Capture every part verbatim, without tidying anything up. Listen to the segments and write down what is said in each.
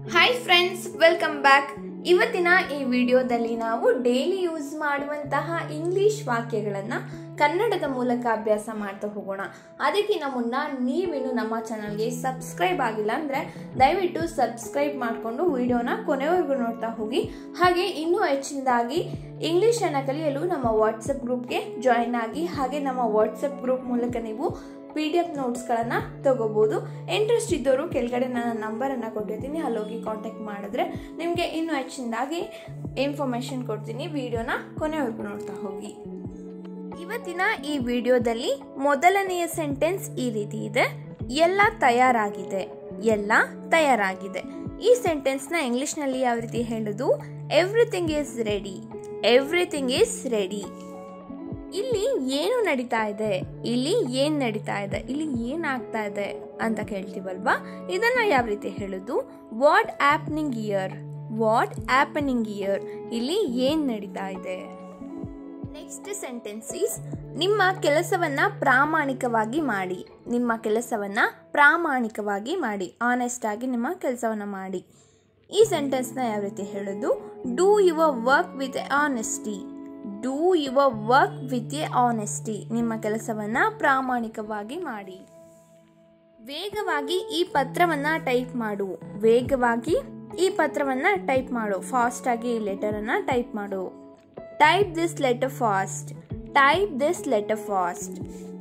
Hi friends, welcome back. ಇವತ್ತಿನ ಈ ವಿಡಿಯೋದಲ್ಲಿ ನಾವು ಡೈಲಿ ಯೂಸ್ ಮಾಡುವಂತಹ ಇಂಗ್ಲಿಷ್ ವಾಕ್ಯಗಳನ್ನು ಕನ್ನಡದ ಮೂಲಕ ಅಭ್ಯಾಸ ಮಾಡ್ತಾ ಹೋಗೋಣ. ಅದಕ್ಕಿಂತ ಮುನ್ನ ನೀವಿನ್ನು ನಮ್ಮ ಚಾನಲ್ಗೆ ಸಬ್ಸ್ಕ್ರೈಬ್ ಆಗಿಲ್ಲ ಅಂದರೆ ದಯವಿಟ್ಟು ಸಬ್ಸ್ಕ್ರೈಬ್ ಮಾಡಿಕೊಂಡು ವಿಡಿಯೋನ ಕೊನೆವರೆಗೂ ನೋಡ್ತಾ ಹೋಗಿ. ಹಾಗೆ ಇನ್ನೂ ಹೆಚ್ಚಿನದಾಗಿ ಇಂಗ್ಲಿಷನ್ನು ಕಲಿಯಲು ನಮ್ಮ ವಾಟ್ಸಪ್ ಗ್ರೂಪ್ಗೆ ಜಾಯಿನ್ ಆಗಿ. ಹಾಗೆ ನಮ್ಮ ವಾಟ್ಸಪ್ ಗ್ರೂಪ್ ಮೂಲಕ ನೀವು ಪಿ ಡಿ ಎಫ್ ನೋಟ್ಸ್ಗಳನ್ನು ತಗೋಬೋದು. ಇಂಟ್ರೆಸ್ಟ್ ಇದ್ದವರು ಕೆಳಗಡೆ ನನ್ನ ನಂಬರನ್ನು ಕೊಟ್ಟಿರ್ತೀನಿ, ಅಲ್ಲೋಗಿ ಕಾಂಟ್ಯಾಕ್ಟ್ ಮಾಡಿದ್ರೆ ನಿಮಗೆ ಇನ್ನೂ ಹೆಚ್ಚಿನದಾಗಿ ಇನ್ಫಾರ್ಮೇಷನ್ ಕೊಡ್ತೀನಿ. ವಿಡಿಯೋನ ಕೊನೆವರೆಗೂ ನೋಡ್ತಾ ಹೋಗಿ. ಇವತ್ತಿನ ಈ ವಿಡಿಯೋದಲ್ಲಿ ಮೊದಲನೆಯ ಸೆಂಟೆನ್ಸ್ ಈ ರೀತಿ ಇದೆ: ಎಲ್ಲ ತಯಾರಾಗಿದೆ. ಎಲ್ಲ ತಯಾರಾಗಿದೆ. ಈ ಸೆಂಟೆನ್ಸ್ನ ಇಂಗ್ಲಿಷ್ನಲ್ಲಿ ಯಾವ ರೀತಿ ಹೇಳೋದು? Everything is ready. Everything is ready. ಇಲ್ಲಿ ಏನು ನಡೀತಾ ಇದೆ? ಇಲ್ಲಿ ಏನ್ ನಡೀತಾ ಇದೆ? ಇಲ್ಲಿ ಏನಾಗ್ತಾ ಇದೆ ಅಂತ ಕೇಳ್ತೀವಲ್ವಾ? ಇದನ್ನ ಯಾವ ರೀತಿ ಹೇಳೋದು? What happening here. What happening here. ಇಲ್ಲಿ ಏನ್ ನಡೀತಾ ಇದೆ? ನೆಕ್ಸ್ಟ್ ಸೆಂಟೆನ್ಸ್ ಈಸ್: ನಿಮ್ಮ ಕೆಲಸವನ್ನ ಪ್ರಾಮಾಣಿಕವಾಗಿ ಮಾಡಿ. ನಿಮ್ಮ ಕೆಲಸವನ್ನ ಪ್ರಾಮಾಣಿಕವಾಗಿ ಮಾಡಿ. ಆನೆಸ್ಟ್ ಆಗಿ ನಿಮ್ಮ ಕೆಲಸವನ್ನ ಮಾಡಿ. ಈ ಸೆಂಟೆನ್ಸ್ನ ಯಾವ ರೀತಿ ಹೇಳೋದು? Do your work with honesty. Do your work with a honesty. ನಿಮ್ಮ ಕೆಲಸವನ್ನ ಪ್ರಾಮಾಣಿಕವಾಗಿ ಮಾಡಿ. ವೇಗವಾಗಿ ಈ ಪತ್ರವನ್ನ ಟೈಪ್ ಮಾಡು. ವೇಗವಾಗಿ ಈ ಪತ್ರವನ್ನ ಟೈಪ್ ಮಾಡು. ಫಾಸ್ಟ್ ಆಗಿ ಈ ಲೆಟರ್ ಅನ್ನ ಟೈಪ್ ಮಾಡು. Type this letter fast. Type this letter fast.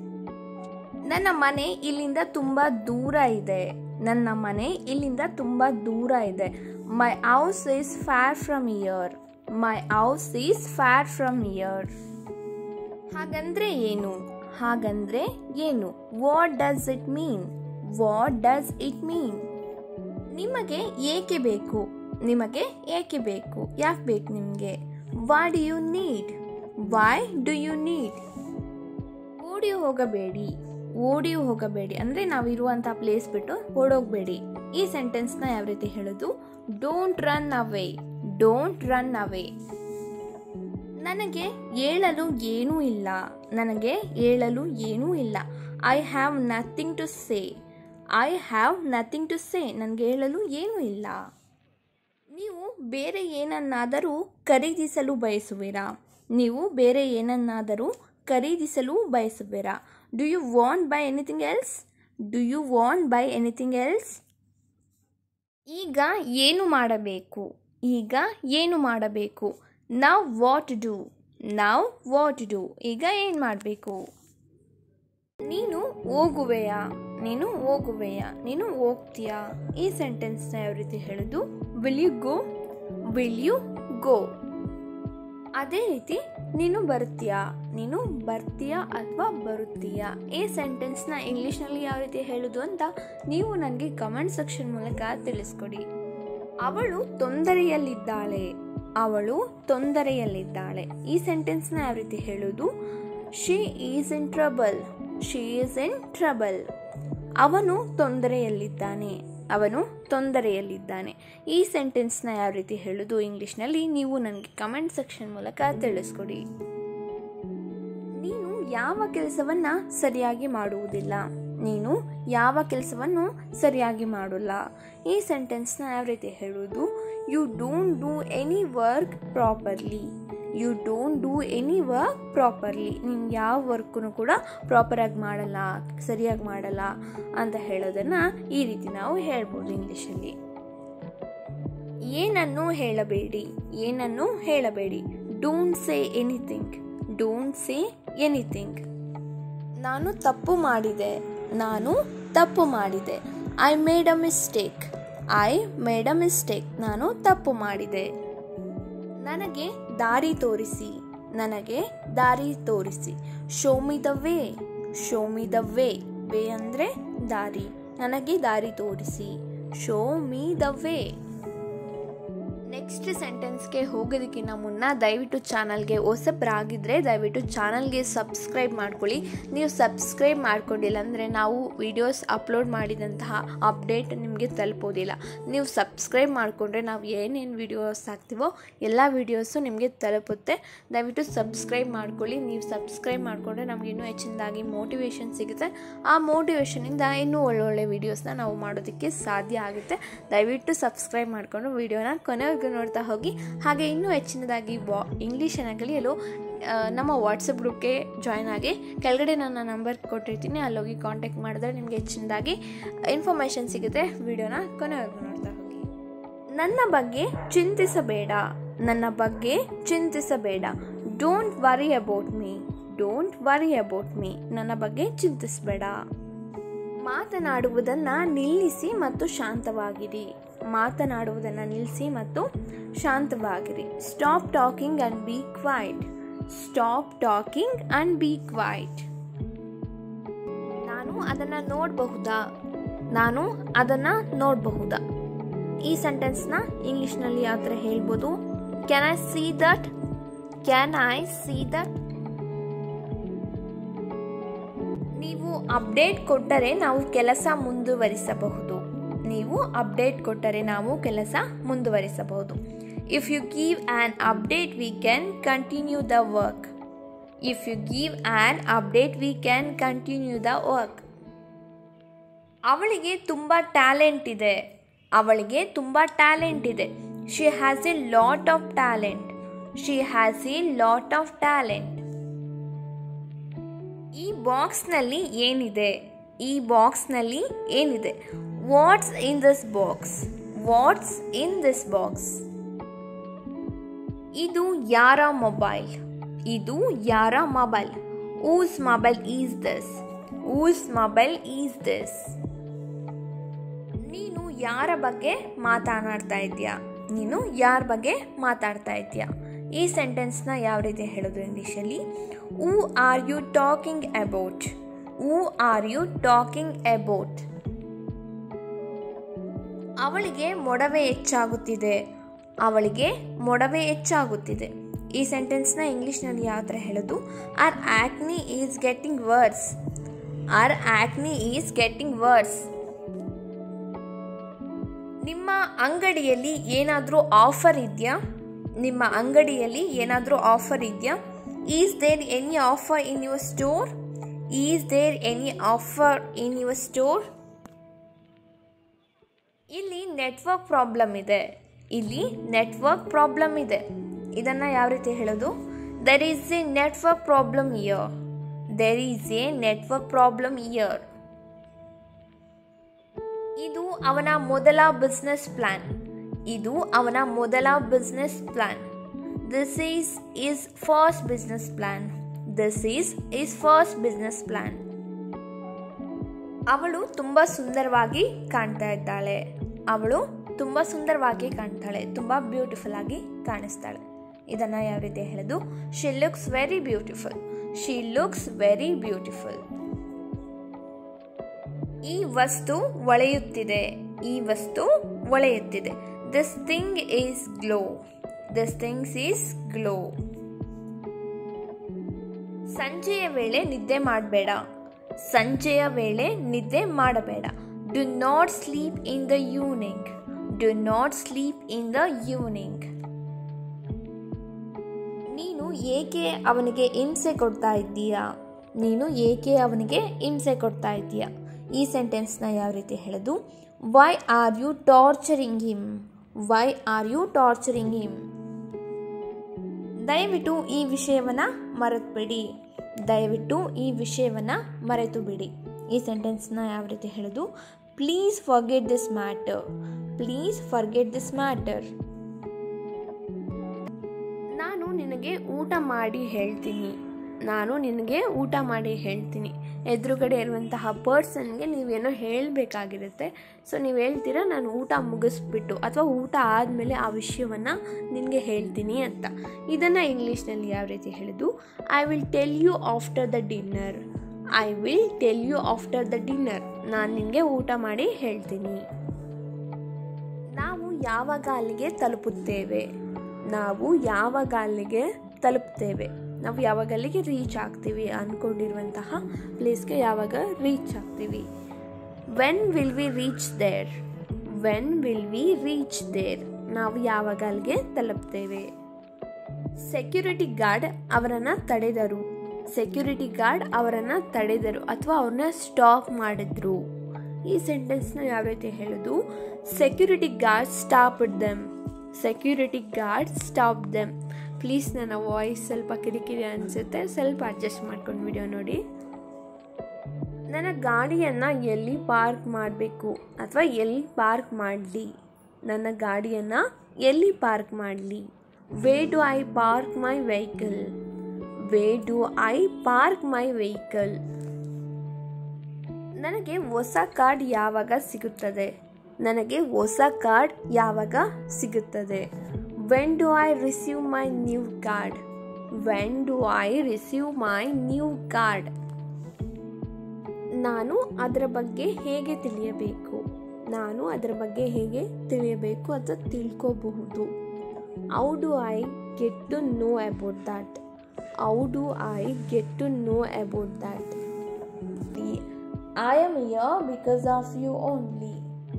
ನನ್ನ ಮನೆ ಇಲ್ಲಿಂದ ತುಂಬಾ ದೂರ ಇದೆ. ನನ್ನ ಮನೆ ಇಲ್ಲಿಂದ ತುಂಬಾ ದೂರ ಇದೆ. My house is far from here. My house is far from here. ಹಾಗಂದ್ರೆ ಏನು? ಹಾಗಂದ್ರೆ ಏನು? What does it mean? What does it mean? ನಿಮಗೆ ಏಕೆ ಬೇಕು? ನಿಮಗೆ ಏಕೆ ಬೇಕು? ಯಾಕೆ ಬೇಕು ನಿಮಗೆ? Why do you need? Why do you need? ಓಡಿ ಹೋಗಬೇಡಿ. ಓಡಿ ಹೋಗಬೇಡಿ ಅಂದರೆ ನಾವಿರುವಂಥ ಪ್ಲೇಸ್ ಬಿಟ್ಟು ಓಡೋಗಬೇಡಿ. ಈ ಸೆಂಟೆನ್ಸ್ನ ಯಾವ ರೀತಿ ಹೇಳೋದು? Don't run away. Don't run away. ನನಗೆ ಹೇಳಲು ಏನೂ ಇಲ್ಲ. ನನಗೆ ಹೇಳಲು ಏನೂ ಇಲ್ಲ. I have nothing to say. I have nothing to say. ನನಗೆ ಹೇಳಲು ಏನೂ ಇಲ್ಲ. ನೀವು ಬೇರೆ ಏನನ್ನಾದರೂ ಖರೀದಿಸಲು ಬಯಸುವಿರಾ? ನೀವು ಬೇರೆ ಏನನ್ನಾದರೂ ಖರೀದಿಸಲು ಬಯಸುವಿರಾ? Do you want buy anything else? Do you want buy anything else? ಈಗ ಏನು ಮಾಡಬೇಕು? ಈಗ ಏನು ಮಾಡಬೇಕು? Now what do. Now what do. ಈಗ ಏನು ಮಾಡಬೇಕು? ನೀನು ಹೋಗುವೆಯಾ? ನೀನು ಹೋಗುವೆಯಾ? ನೀನು ಹೋಗ್ತೀಯಾ? ಈ ಸೆಂಟೆನ್ಸ್ನ ಯಾವ ರೀತಿ ಹೇಳೋದು? Will you go. Will you go. ಅದೇ ರೀತಿ ನೀನು ಬರ್ತೀಯಾ? ನೀನು ಬರ್ತೀಯಾ ಅಥವಾ ಬರುತ್ತೀಯಾ? ಈ ಸೆಂಟೆನ್ಸ್ನ ಇಂಗ್ಲೀಷ್ನಲ್ಲಿ ಯಾವ ರೀತಿ ಹೇಳೋದು ಅಂತ ನೀವು ನನಗೆ ಕಮೆಂಟ್ ಸೆಕ್ಷನ್ ಮೂಲಕ ತಿಳಿಸ್ಕೊಡಿ. ಅವಳು ತೊಂದರೆಯಲ್ಲಿದ್ದಾಳೆ. ಅವಳು ತೊಂದರೆಯಲ್ಲಿದ್ದಾಳೆ. ಈ ಸೆಂಟೆನ್ಸ್ನ ಯಾವ ರೀತಿ ಹೇಳೋದು? She is in trouble. She is in trouble. ಅವನು ತೊಂದರೆಯಲ್ಲಿದ್ದಾನೆ. ಅವನು ತೊಂದರೆಯಲ್ಲಿದ್ದಾನೆ. ಈ ಸೆಂಟೆನ್ಸ್ನ ಯಾವ ರೀತಿ ಹೇಳೋದು ಇಂಗ್ಲಿಷ್ನಲ್ಲಿ ನೀವು ನನಗೆ ಕಮೆಂಟ್ ಸೆಕ್ಷನ್ ಮೂಲಕ ತಿಳಿಸ್ಕೊಡಿ. ನೀನು ಯಾವ ಕೆಲಸವನ್ನ ಸರಿಯಾಗಿ ಮಾಡುವುದಿಲ್ಲ. ನೀನು ಯಾವ ಕೆಲಸವನ್ನು ಸರಿಯಾಗಿ ಮಾಡೋಲ್ಲ. ಈ ಸೆಂಟೆನ್ಸ್ನ ಯಾವ ರೀತಿ ಹೇಳೋದು? You don't do any work properly. You don't do any work properly. ನೀನು ಯಾವ ವರ್ಕನ್ನು ಕೂಡ ಪ್ರಾಪರಾಗಿ ಮಾಡಲ್ಲ, ಸರಿಯಾಗಿ ಮಾಡಲ್ಲ ಅಂತ ಹೇಳೋದನ್ನು ಈ ರೀತಿ ನಾವು ಹೇಳ್ಬೋದು ಇಂಗ್ಲೀಷಲ್ಲಿ. ಏನನ್ನು ಹೇಳಬೇಡಿ. ಏನನ್ನು ಹೇಳಬೇಡಿ. Don't say anything. Don't say anything. ನಾನು ತಪ್ಪು ಮಾಡಿದೆ. ನಾನು ತಪ್ಪು ಮಾಡಿದೆ. I made a mistake. I made a mistake. ನಾನು ತಪ್ಪು ಮಾಡಿದೆ. ನನಗೆ ದಾರಿ ತೋರಿಸಿ. ನನಗೆ ದಾರಿ ತೋರಿಸಿ. Show me the way. Show me the way. Way ಅಂದರೆ ದಾರಿ. ನನಗೆ ದಾರಿ ತೋರಿಸಿ. Show me the way. Next ಸೆಂಟೆನ್ಸ್ಗೆ ಹೋಗೋದಕ್ಕಿಂತ ಮುನ್ನ ದಯವಿಟ್ಟು ಚಾನಲ್ಗೆ ಹೊಸಬರಾಗಿದ್ದರೆ ದಯವಿಟ್ಟು ಚಾನಲ್ಗೆ ಸಬ್ಸ್ಕ್ರೈಬ್ ಮಾಡ್ಕೊಳ್ಳಿ. ನೀವು ಸಬ್ಸ್ಕ್ರೈಬ್ ಮಾಡ್ಕೊಂಡಿಲ್ಲ ಅಂದರೆ ನಾವು ವಿಡಿಯೋಸ್ ಅಪ್ಲೋಡ್ ಮಾಡಿದಂತಹ ಅಪ್ಡೇಟ್ ನಿಮಗೆ ತಲುಪೋದಿಲ್ಲ. ನೀವು ಸಬ್ಸ್ಕ್ರೈಬ್ ಮಾಡಿಕೊಂಡ್ರೆ ನಾವು ಏನೇನು ವಿಡಿಯೋಸ್ ಹಾಕ್ತೀವೋ ಎಲ್ಲ ವಿಡಿಯೋಸು ನಿಮಗೆ ತಲುಪುತ್ತೆ. ದಯವಿಟ್ಟು ಸಬ್ಸ್ಕ್ರೈಬ್ ಮಾಡ್ಕೊಳ್ಳಿ. ನೀವು ಸಬ್ಸ್ಕ್ರೈಬ್ ಮಾಡಿಕೊಂಡ್ರೆ ನಮಗೆ ಇನ್ನೂ ಹೆಚ್ಚಿನದಾಗಿ ಮೋಟಿವೇಶನ್ ಸಿಗುತ್ತೆ. ಆ ಮೋಟಿವೇಶನಿಂದ ಇನ್ನೂ ಒಳ್ಳೊಳ್ಳೆ ವೀಡಿಯೋಸ್ನ ನಾವು ಮಾಡೋದಕ್ಕೆ ಸಾಧ್ಯ ಆಗುತ್ತೆ. ದಯವಿಟ್ಟು ಸಬ್ಸ್ಕ್ರೈಬ್ ಮಾಡಿಕೊಂಡು ವಿಡಿಯೋನ ಕೊನೆವರೆಗೂ ನೋಡ್ತಾ ಹೋಗಿ. ಹಾಗೆ ಇನ್ನೂ ಹೆಚ್ಚಿನದಾಗಿ ವಾ ಇಂಗ್ಲೀಷನ್ನು ಕಲಿಯಲು ನಮ್ಮ ವಾಟ್ಸಪ್ ಗ್ರೂಪ್ಗೆ ಜಾಯ್ನ್ ಆಗಿ. ಕೆಳಗಡೆ ನನ್ನ ನಂಬರ್ ಕೊಟ್ಟಿರ್ತೀನಿ, ಅಲ್ಲೋಗಿ ಕಾಂಟ್ಯಾಕ್ಟ್ ಮಾಡಿದ್ರೆ ನಿಮಗೆ ಹೆಚ್ಚಿನದಾಗಿ ಇನ್ಫಾರ್ಮೇಷನ್ ಸಿಗುತ್ತೆ. ವಿಡಿಯೋನ ಕೊನೆವರೆಗೂ ನೋಡ್ತಾ ಹೋಗಿ. ನನ್ನ ಬಗ್ಗೆ ಚಿಂತಿಸಬೇಡ, ನನ್ನ ಬಗ್ಗೆ ಚಿಂತಿಸಬೇಡ. Don't worry about me, don't worry about me. ನನ್ನ ಬಗ್ಗೆ ಚಿಂತಿಸಬೇಡ. ಮಾತನಾಡುವುದನ್ನು ನಿಲ್ಲಿಸಿ ಮತ್ತು ಶಾಂತವಾಗಿರಿ. ಮಾತನಾಡುವುದನ್ನು ನಿಲ್ಲಿಸಿ ಮತ್ತು ಶಾಂತವಾಗಿರಿ. Stop talking and be quiet. Stop talking and be quiet. ನಾನು ಅದನ್ನು ನೋಡಬಹುದಾ, ನಾನು ಅದನ್ನು ನೋಡಬಹುದಾ. ಈ ಸೆಂಟೆನ್ಸ್ನ ಇಂಗ್ಲೀಷ್ನಲ್ಲಿ ಯಾವ ಥರ ಹೇಳ್ಬೋದು? Can I see that, can I see that. ನೀವು ಅಪ್ಡೇಟ್ ಕೊಟ್ಟರೆ ನಾವು ಕೆಲಸ ಮುಂದುವರಿಸಬಹುದು. ನೀವು ಅಪ್ಡೇಟ್ ಕೊಟ್ಟರೆ ನಾವು ಕೆಲಸ ಮುಂದುವರಿಸಬಹುದು. If you give an update we can continue the work. If you give an update we can continue the work. ಅವಳಿಗೆ ತುಂಬ ಟ್ಯಾಲೆಂಟ್ ಇದೆ. ಅವಳಿಗೆ ತುಂಬ ಟ್ಯಾಲೆಂಟ್ ಇದೆ. She has a lot of talent. She has a lot of talent. ಈ ಬಾಕ್ಸ್ನಲ್ಲಿ ಏನಿದೆ? ಈ ಬಾಕ್ಸ್ನಲ್ಲಿ ಏನಿದೆ? What's in this box? What's in this box? ಇದು ಯಾರ ಮೊಬೈಲ್? ಇದು ಯಾರ mobile? Whose mobile is this? Whose mobile is this? ನೀನು ಯಾರ ಬಗ್ಗೆ ಮಾತನಾಡ್ತಾ ಇದೆಯಾ? ನೀನು ಯಾರ ಬಗ್ಗೆ ಮಾತಾಡ್ತಾ ಇದೆಯಾ? ಈ ಸೆಂಟೆನ್ಸ್ನ ಯಾವ ರೀತಿ ಹೇಳೋದು ಇಂಗ್ಲೀಷಲ್ಲಿ? Who are you talking about? Who are you talking about? ಅವಳಿಗೆ ಮೊಡವೆ ಹೆಚ್ಚಾಗುತ್ತಿದೆ. ಅವಳಿಗೆ ಮೊಡವೆ ಹೆಚ್ಚಾಗುತ್ತಿದೆ. ಈ ಸೆಂಟೆನ್ಸ್ನ ಇಂಗ್ಲೀಷ್ನಲ್ಲಿ ಯಾವ ಥರ ಹೇಳೋದು? Are acne is getting worse. Are acne is getting worse. ನಿಮ್ಮ ಅಂಗಡಿಯಲ್ಲಿ ಏನಾದರೂ ಆಫರ್ ಇದೆಯಾ? ನಿಮ್ಮ ಅಂಗಡಿಯಲ್ಲಿ ಏನಾದರೂ ಆಫರ್ ಇದೆಯಾ? Is there any offer in your store? Is there any offer in your store? ಇಲ್ಲಿ ನೆಟ್ವರ್ಕ್ ಪ್ರಾಬ್ಲಮ್ ಇದೆ. ಇಲ್ಲಿ ನೆಟ್ವರ್ಕ್ ಪ್ರಾಬ್ಲಮ್ ಇದೆ. ಇದನ್ನು ಯಾವ ರೀತಿ ಹೇಳೋದು? There is a network problem here. There is a network problem here. ಇದು ಅವನ ಮೊದಲ ಬಿಸ್ನೆಸ್ ಪ್ಲಾನ್. ಇದು ಅವನ ಮೊದಲ business plan. This is his first business plan. This is his first business plan. ಅವಳು ತುಂಬ ಸುಂದರವಾಗಿ ಕಾಣ್ತಾ ಇದ್ದಾಳೆ. ಅವಳು ತುಂಬ ಸುಂದರವಾಗಿ ಕಾಣ್ತಾಳೆ. ತುಂಬ ಬ್ಯೂಟಿಫುಲ್ ಆಗಿ ಕಾಣಿಸ್ತಾಳೆ. ಇದನ್ನು ಯಾವ ರೀತಿ ಹೇಳೋದು? She looks very beautiful. She looks very beautiful. ಈ ವಸ್ತು ಹೊಳೆಯುತ್ತಿದೆ. ಈ ವಸ್ತು ಹೊಳೆಯುತ್ತಿದೆ. This thing is glow. This things is glow. ಸಂಜೆಯ ವೇಳೆ ನಿದ್ದೆ ಮಾಡಬೇಡ. ಸಂಜೆಯ ವೇಳೆ ನಿದ್ದೆ ಮಾಡಬೇಡ. Do not sleep in the evening. Do not sleep in the evening. ನೀನು ಏಕೆ ಅವನಿಗೆ ಹಿಂಸೆ ಕೊಡ್ತಾ ಇದ್ದೀಯಾ? ನೀನು ಏಕೆ ಅವನಿಗೆ ಹಿಂಸೆ ಕೊಡ್ತಾ ಇದ್ದೀಯಾ? ಈ ಸೆಂಟೆನ್ಸ್ನ ಯಾವ ರೀತಿ ಹೇಳೋದು? Why are you torturing him? Why are you torturing him? ದಯವಿಟ್ಟು ಈ ವಿಷಯವನ್ನು ಮರೆತು ಬಿಡಿ. ದಯವಿಟ್ಟು ಈ ವಿಷಯವನ್ನು ಮರೆತು ಬಿಡಿ. ಈ ಸೆಂಟೆನ್ಸ್ನ ಯಾವ ರೀತಿ ಹೇಳೋದು? Please forget this matter. Please forget this matter. ನಾನು ನಿನಗೆ ಊಟ ಮಾಡಿ ಹೇಳ್ತೀನಿ. ನಾನು ನಿನಗೆ ಊಟ ಮಾಡಿ ಹೇಳ್ತೀನಿ. ಎದುರುಗಡೆ ಇರುವಂತಹ ಪರ್ಸನ್ಗೆ ನೀವೇನೋ ಹೇಳಬೇಕಾಗಿರುತ್ತೆ. ಸೊ ನೀವು ಹೇಳ್ತೀರಾ ನಾನು ಊಟ ಮುಗಿಸ್ಬಿಟ್ಟು ಅಥವಾ ಊಟ ಆದಮೇಲೆ ಆ ವಿಷಯವನ್ನು ನಿನಗೆ ಹೇಳ್ತೀನಿ ಅಂತ. ಇದನ್ನು ಇಂಗ್ಲೀಷ್ನಲ್ಲಿ ಯಾವ ರೀತಿ ಹೇಳೋದು? I will tell you after the dinner. I will tell you after the dinner. ನಾನು ನಿನಗೆ ಊಟ ಮಾಡಿ ಹೇಳ್ತೀನಿ. ನಾವು ಯಾವಾಗ ಅಲ್ಲಿಗೆ ತಲುಪುತ್ತೇವೆ ನಾವು ಯಾವಾಗ ಅಲ್ಲಿಗೆ ತಲುಪ್ತೇವೆ ನಾವು ಯಾವಾಗ ಅಲ್ಲಿಗೆ ರೀಚ್ ಆಗ್ತೀವಿ ಅಂದ್ಕೊಂಡಿರುವಂತಹ ಪ್ಲೇಸ್ಗೆ ಯಾವಾಗ ರೀಚ್ ಆಗ್ತೀವಿ. When will we reach there when will we reach there ನಾವು ಯಾವಾಗ ಅಲ್ಲಿಗೆ ತಲುಪ್ತೇವೆ. ಸೆಕ್ಯೂರಿಟಿ ಗಾರ್ಡ್ ಅವರನ್ನು ತಡೆದರು ಸೆಕ್ಯೂರಿಟಿ ಗಾರ್ಡ್ ಅವರನ್ನು ತಡೆದರು ಅಥವಾ ಅವ್ರನ್ನ ಸ್ಟಾಪ್ ಮಾಡಿದ್ರು. ಈ ಸೆಂಟೆನ್ಸ್ನ ಯಾವ ರೀತಿ ಹೇಳೋದು? Security guard stopped them security guard stop them. Please ನನ್ನ ವಾಯ್ಸ್ ಸ್ವಲ್ಪ ಕಿರಿಕಿರಿ ಅನಿಸುತ್ತೆ, ಸ್ವಲ್ಪ ಅಡ್ಜಸ್ಟ್ ಮಾಡ್ಕೊಂಡು ವಿಡಿಯೋ ನೋಡಿ. ನನ್ನ ಗಾಡಿಯನ್ನು ಎಲ್ಲಿ ಪಾರ್ಕ್ ಮಾಡಬೇಕು ಅಥವಾ ಎಲ್ಲಿ ಪಾರ್ಕ್ ಮಾಡಲಿ ನನ್ನ ಗಾಡಿಯನ್ನು ಎಲ್ಲಿ ಪಾರ್ಕ್ ಮಾಡಲಿ. Where do I park my vehicle where do I park my vehicle. ನನಗೆ ಹೊಸ ಕಾರ್ಡ್ ಯಾವಾಗ ಸಿಗುತ್ತದೆ ನನಗೆ ಹೊಸ ಕಾರ್ಡ್ ಯಾವಾಗ ಸಿಗುತ್ತದೆ. When do I receive my new card when do I receive my new card. ನಾನು ಅದರ ಬಗ್ಗೆ ಹೇಗೆ ತಿಳಿಯಬೇಕು ನಾನು ಅದರ ಬಗ್ಗೆ ಹೇಗೆ ತಿಳಿಯಬೇಕು ಅಥವಾ ತಿಳ್ಕೋಬಹುದು. How do I get to know about that how do I get to know about that. I am here because of you only.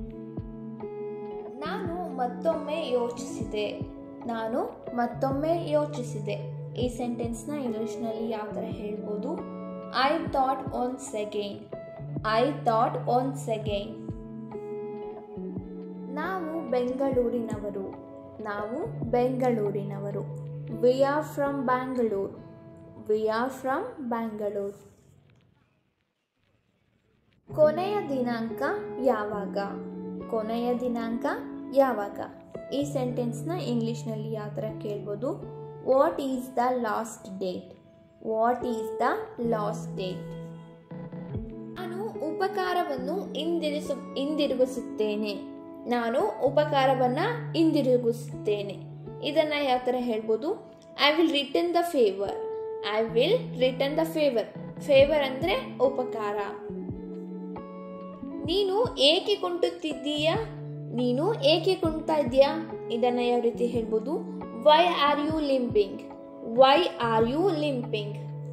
ನಾನು ಮತ್ತೊಮ್ಮೆ ಯೋಚಿಸಿದೆ ನಾನು ಮತ್ತೊಮ್ಮೆ ಯೋಚಿಸಿದೆ. ಈ ಸೆಂಟೆನ್ಸ್ನ ಇಂಗ್ಲಿಷ್ನಲ್ಲಿ ಯಾವ ಥರ ಹೇಳ್ಬೋದು? I thought once again I thought once again. ನಾವು ಬೆಂಗಳೂರಿನವರು ನಾವು ಬೆಂಗಳೂರಿನವರು. We are from Bangalore we are from Bangalore. ಕೊನೆಯ ದಿನಾಂಕ ಯಾವಾಗ ಕೊನೆಯ ದಿನಾಂಕ ಯಾವಾಗ. ಈ ಸೆಂಟೆನ್ಸ್ನ ಇಂಗ್ಲಿಷ್ನಲ್ಲಿ ಯಾವ ಥರ ಕೇಳ್ಬೋದು? What is the last date what is the last date. ನಾನು ಉಪಕಾರವನ್ನು ಹಿಂದಿರಿಸು ಹಿಂದಿರುಗಿಸುತ್ತೇನೆ ನಾನು ಉಪಕಾರವನ್ನು ಹಿಂದಿರುಗಿಸುತ್ತೇನೆ. ಇದನ್ನು ಯಾವ ಥರ ಹೇಳ್ಬೋದು? I will return the favour I will return the favour. Favour ಅಂದರೆ ಉಪಕಾರ. ನೀನು ಏಕೆ ಕುಂಟುತ್ತಿದ್ದೀಯಾ ನೀನು ಏಕೆ ಕುಂಟ್ತಾ ಇದೆಯಾ. ಇದನ್ನು ಯಾವ ರೀತಿ ಹೇಳ್ಬೋದು? Why are you limping why are you limping.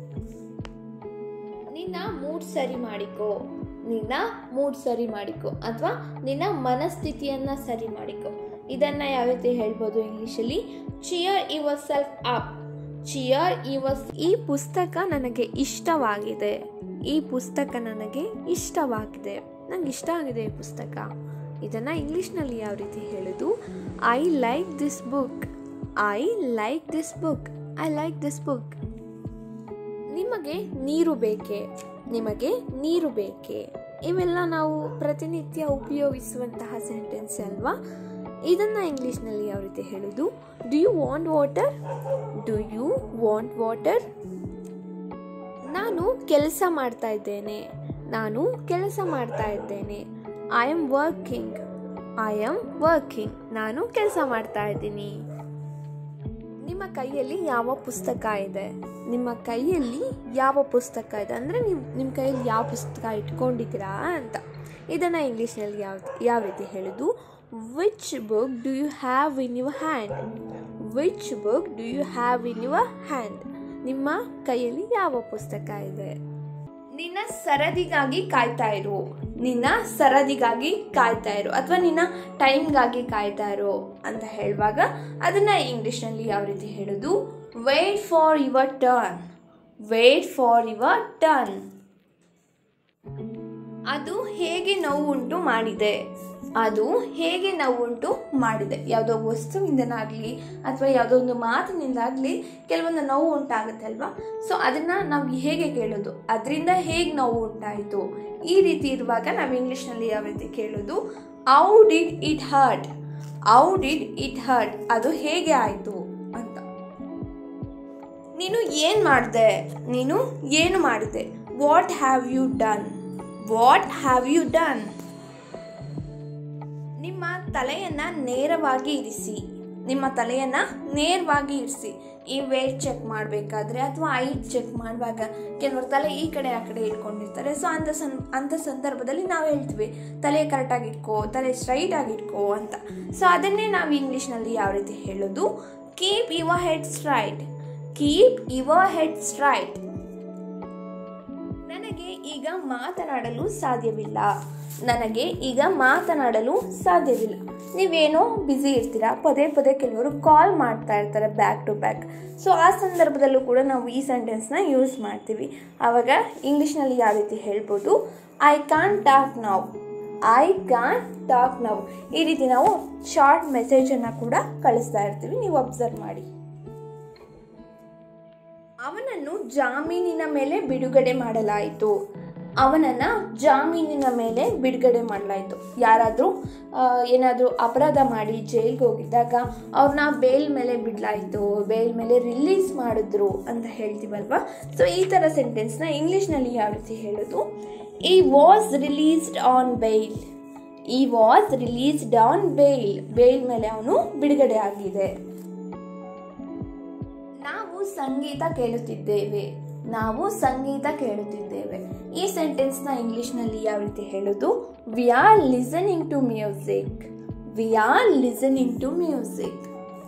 ನಿನ್ನ ಮೂಡ್ ಸರಿ ಮಾಡಿಕೋ ನಿನ್ನ ಮೂಡ್ ಸರಿ ಮಾಡಿಕೋ ಅಥವಾ ನಿನ್ನ ಮನಸ್ಥಿತಿಯನ್ನು ಸರಿ ಮಾಡಿಕೋ. ಇದನ್ನು ಯಾವ ರೀತಿ ಹೇಳ್ಬೋದು ಇಂಗ್ಲೀಷಲ್ಲಿ? Cheer yourself up cheer your. ಈ ಪುಸ್ತಕ ನನಗೆ ಇಷ್ಟವಾಗಿದೆ ಈ ಪುಸ್ತಕ ನನಗೆ ಇಷ್ಟವಾಗಿದೆ ನಂಗೆ ಇಷ್ಟ ಆಗಿದೆ ಈ ಪುಸ್ತಕ. ಇದನ್ನು ಇಂಗ್ಲೀಷ್ನಲ್ಲಿ ಯಾವ ರೀತಿ ಹೇಳೋದು? I like this book I like this book I like this book. ನಿಮಗೆ ನೀರು ಬೇಕೇ ನಿಮಗೆ ನೀರು ಬೇಕೇ ಇವೆಲ್ಲ ನಾವು ಪ್ರತಿನಿತ್ಯ ಉಪಯೋಗಿಸುವಂತಹ ಸೆಂಟೆನ್ಸ್ ಅಲ್ವಾ. ಇದನ್ನು ಇಂಗ್ಲೀಷ್ನಲ್ಲಿ ಯಾವ ರೀತಿ ಹೇಳೋದು? Do you want water do you want water. ನಾನು ಕೆಲಸ ಮಾಡ್ತಾ ಇದ್ದೇನೆ ನಾನು ಕೆಲಸ ಮಾಡ್ತಾ ಇದ್ದೇನೆ. I am working I am working ನಾನು ಕೆಲಸ ಮಾಡ್ತಾ ಇದ್ದೀನಿ. ನಿಮ್ಮ ಕೈಯಲ್ಲಿ ಯಾವ ಪುಸ್ತಕ ಇದೆ ನಿಮ್ಮ ಕೈಯಲ್ಲಿ ಯಾವ ಪುಸ್ತಕ ಇದೆ ಅಂದರೆ ನೀವು ನಿಮ್ಮ ಕೈಯಲ್ಲಿ ಯಾವ ಪುಸ್ತಕ ಇಟ್ಕೊಂಡಿದ್ದೀರಾ ಅಂತ. ಇದನ್ನು ಇಂಗ್ಲೀಷ್ನಲ್ಲಿ ಯಾವ ಯಾವ ರೀತಿ ಹೇಳೋದು? Which book do you have in your hand which book do you have in your hand. ನಿಮ್ಮ ಕೈಯಲ್ಲಿ ಯಾವ ಪುಸ್ತಕ ಇದೆ. ನಿನ್ನ ಸರದಿಗಾಗಿ ಕಾಯ್ತಾ ಇರು ನಿನ್ನ ಸರದಿಗಾಗಿ ಕಾಯ್ತಾ ಇರು ಅಥವಾ ನಿನ್ನ ಟೈಮ್ಗಾಗಿ ಕಾಯ್ತಾ ಇರು ಅಂತ ಹೇಳುವಾಗ ಅದನ್ನು ಇಂಗ್ಲೀಷ್ನಲ್ಲಿ ಯಾವ ರೀತಿ ಹೇಳೋದು? Wait for your turn wait for your turn. ಅದು ಹೇಗೆ ನೋವುಂಟು ಮಾಡಿದೆ ಅದು ಹೇಗೆ ನೋವುಂಟು ಮಾಡಿದೆ. ಯಾವುದೋ ವಸ್ತುವಿಂದನಾಗಲಿ ಅಥವಾ ಯಾವುದೋ ಒಂದು ಮಾತಿನಿಂದಾಗಲಿ ಕೆಲವೊಂದು ನೋವು ಉಂಟಾಗುತ್ತೆ ಅಲ್ವಾ. ಸೊ ಅದನ್ನು ನಾವು ಹೇಗೆ ಕೇಳೋದು? ಅದರಿಂದ ಹೇಗೆ ನೋವು ಉಂಟಾಯಿತು ಈ ರೀತಿ ಇರುವಾಗ ನಾವು ಇಂಗ್ಲೀಷ್ನಲ್ಲಿ ಯಾವ ರೀತಿ ಕೇಳೋದು? How did it hurt how did it hurt. ಅದು ಹೇಗೆ ಆಯಿತು ಅಂತ. ನೀನು ಏನು ಮಾಡಿದೆ ನೀನು ಏನು ಮಾಡಿದೆ. What have you done what have you done. ನಿಮ್ಮ ತಲೆಯನ್ನು ನೇರವಾಗಿ ಇರಿಸಿ ನಿಮ್ಮ ತಲೆಯನ್ನು ನೇರವಾಗಿ ಇರಿಸಿ. ಈ ವೇಟ್ ಚೆಕ್ ಮಾಡಬೇಕಾದ್ರೆ ಅಥವಾ ಐಟ್ ಚೆಕ್ ಮಾಡುವಾಗ ಕೆಲವರು ತಲೆ ಈ ಕಡೆ ಆ ಕಡೆ ಇಟ್ಕೊಂಡಿರ್ತಾರೆ. ಸೊ ಅಂಥ ಸಂ ಅಂಥ ಸಂದರ್ಭದಲ್ಲಿ ನಾವು ಹೇಳ್ತೀವಿ ತಲೆ ಕರೆಕ್ಟಾಗಿ ಇಟ್ಕೋ, ತಲೆ ಸ್ಟ್ರೈಟಾಗಿ ಇಟ್ಕೋ ಅಂತ. ಸೊ ಅದನ್ನೇ ನಾವು ಇಂಗ್ಲೀಷ್ನಲ್ಲಿ ಯಾವ ರೀತಿ ಹೇಳೋದು, keep your head straight, keep your head straight. ನನಗೆ ಈಗ ಮಾತನಾಡಲು ಸಾಧ್ಯವಿಲ್ಲ, ನನಗೆ ಈಗ ಮಾತನಾಡಲು ಸಾಧ್ಯವಿಲ್ಲ. ನೀವೇನೋ ಬ್ಯುಸಿ ಇರ್ತೀರಾ, ಪದೇ ಪದೇ ಕೆಲವರು ಕಾಲ್ ಮಾಡ್ತಾ ಇರ್ತಾರೆ ಬ್ಯಾಕ್ ಟು ಬ್ಯಾಕ್. ಸೊ ಆ ಸಂದರ್ಭದಲ್ಲೂ ಕೂಡ ನಾವು ಈ ಸೆಂಟೆನ್ಸ್ನ ಯೂಸ್ ಮಾಡ್ತೀವಿ. ಆವಾಗ ಇಂಗ್ಲೀಷ್ನಲ್ಲಿ ಯಾವ ರೀತಿ ಹೇಳ್ಬೋದು, I can't talk now, I can't talk now. ಈ ರೀತಿ ನಾವು ಶಾರ್ಟ್ ಮೆಸೇಜನ್ನು ಕೂಡ ಕಳಿಸ್ತಾ ಇರ್ತೀವಿ, ನೀವು ಅಬ್ಸರ್ವ್ ಮಾಡಿ. ಅವನನ್ನು ಜಾಮೀನಿನ ಮೇಲೆ ಬಿಡುಗಡೆ ಮಾಡಲಾಯಿತು, ಅವನನ್ನು ಜಾಮೀನಿನ ಮೇಲೆ ಬಿಡುಗಡೆ ಮಾಡಲಾಯಿತು. ಯಾರಾದರೂ ಏನಾದರೂ ಅಪರಾಧ ಮಾಡಿ ಜೈಲಿಗೆ ಹೋಗಿದ್ದಾಗ ಅವ್ರನ್ನ ಬೇಲ್ ಮೇಲೆ ಬಿಡಲಾಯಿತು, ಬೇಲ್ ಮೇಲೆ ರಿಲೀಸ್ ಮಾಡಿದ್ರು ಅಂತ ಹೇಳ್ತೀವಲ್ವ. ಸೊ ಈ ಥರ ಸೆಂಟೆನ್ಸ್ನ ಇಂಗ್ಲೀಷ್ನಲ್ಲಿ ಯಾವ ರೀತಿ ಹೇಳೋದು, he was released on bail, he was released on bail, bail ಮೇಲೆ ಅವನು ಬಿಡುಗಡೆ ಆಗಿದೆ. ನಾವು ಸಂಗೀತ ಕೇಳುತ್ತಿದ್ದೇವೆ, ನಾವು ಸಂಗೀತ ಕೇಳುತ್ತಿದ್ದೇವೆ. ಈ ಸೆಂಟೆನ್ಸ್ನ ಇಂಗ್ಲೀಷ್ನಲ್ಲಿ ಯಾವ ರೀತಿ ಹೇಳೋದು, we are listening to music, we are listening to music.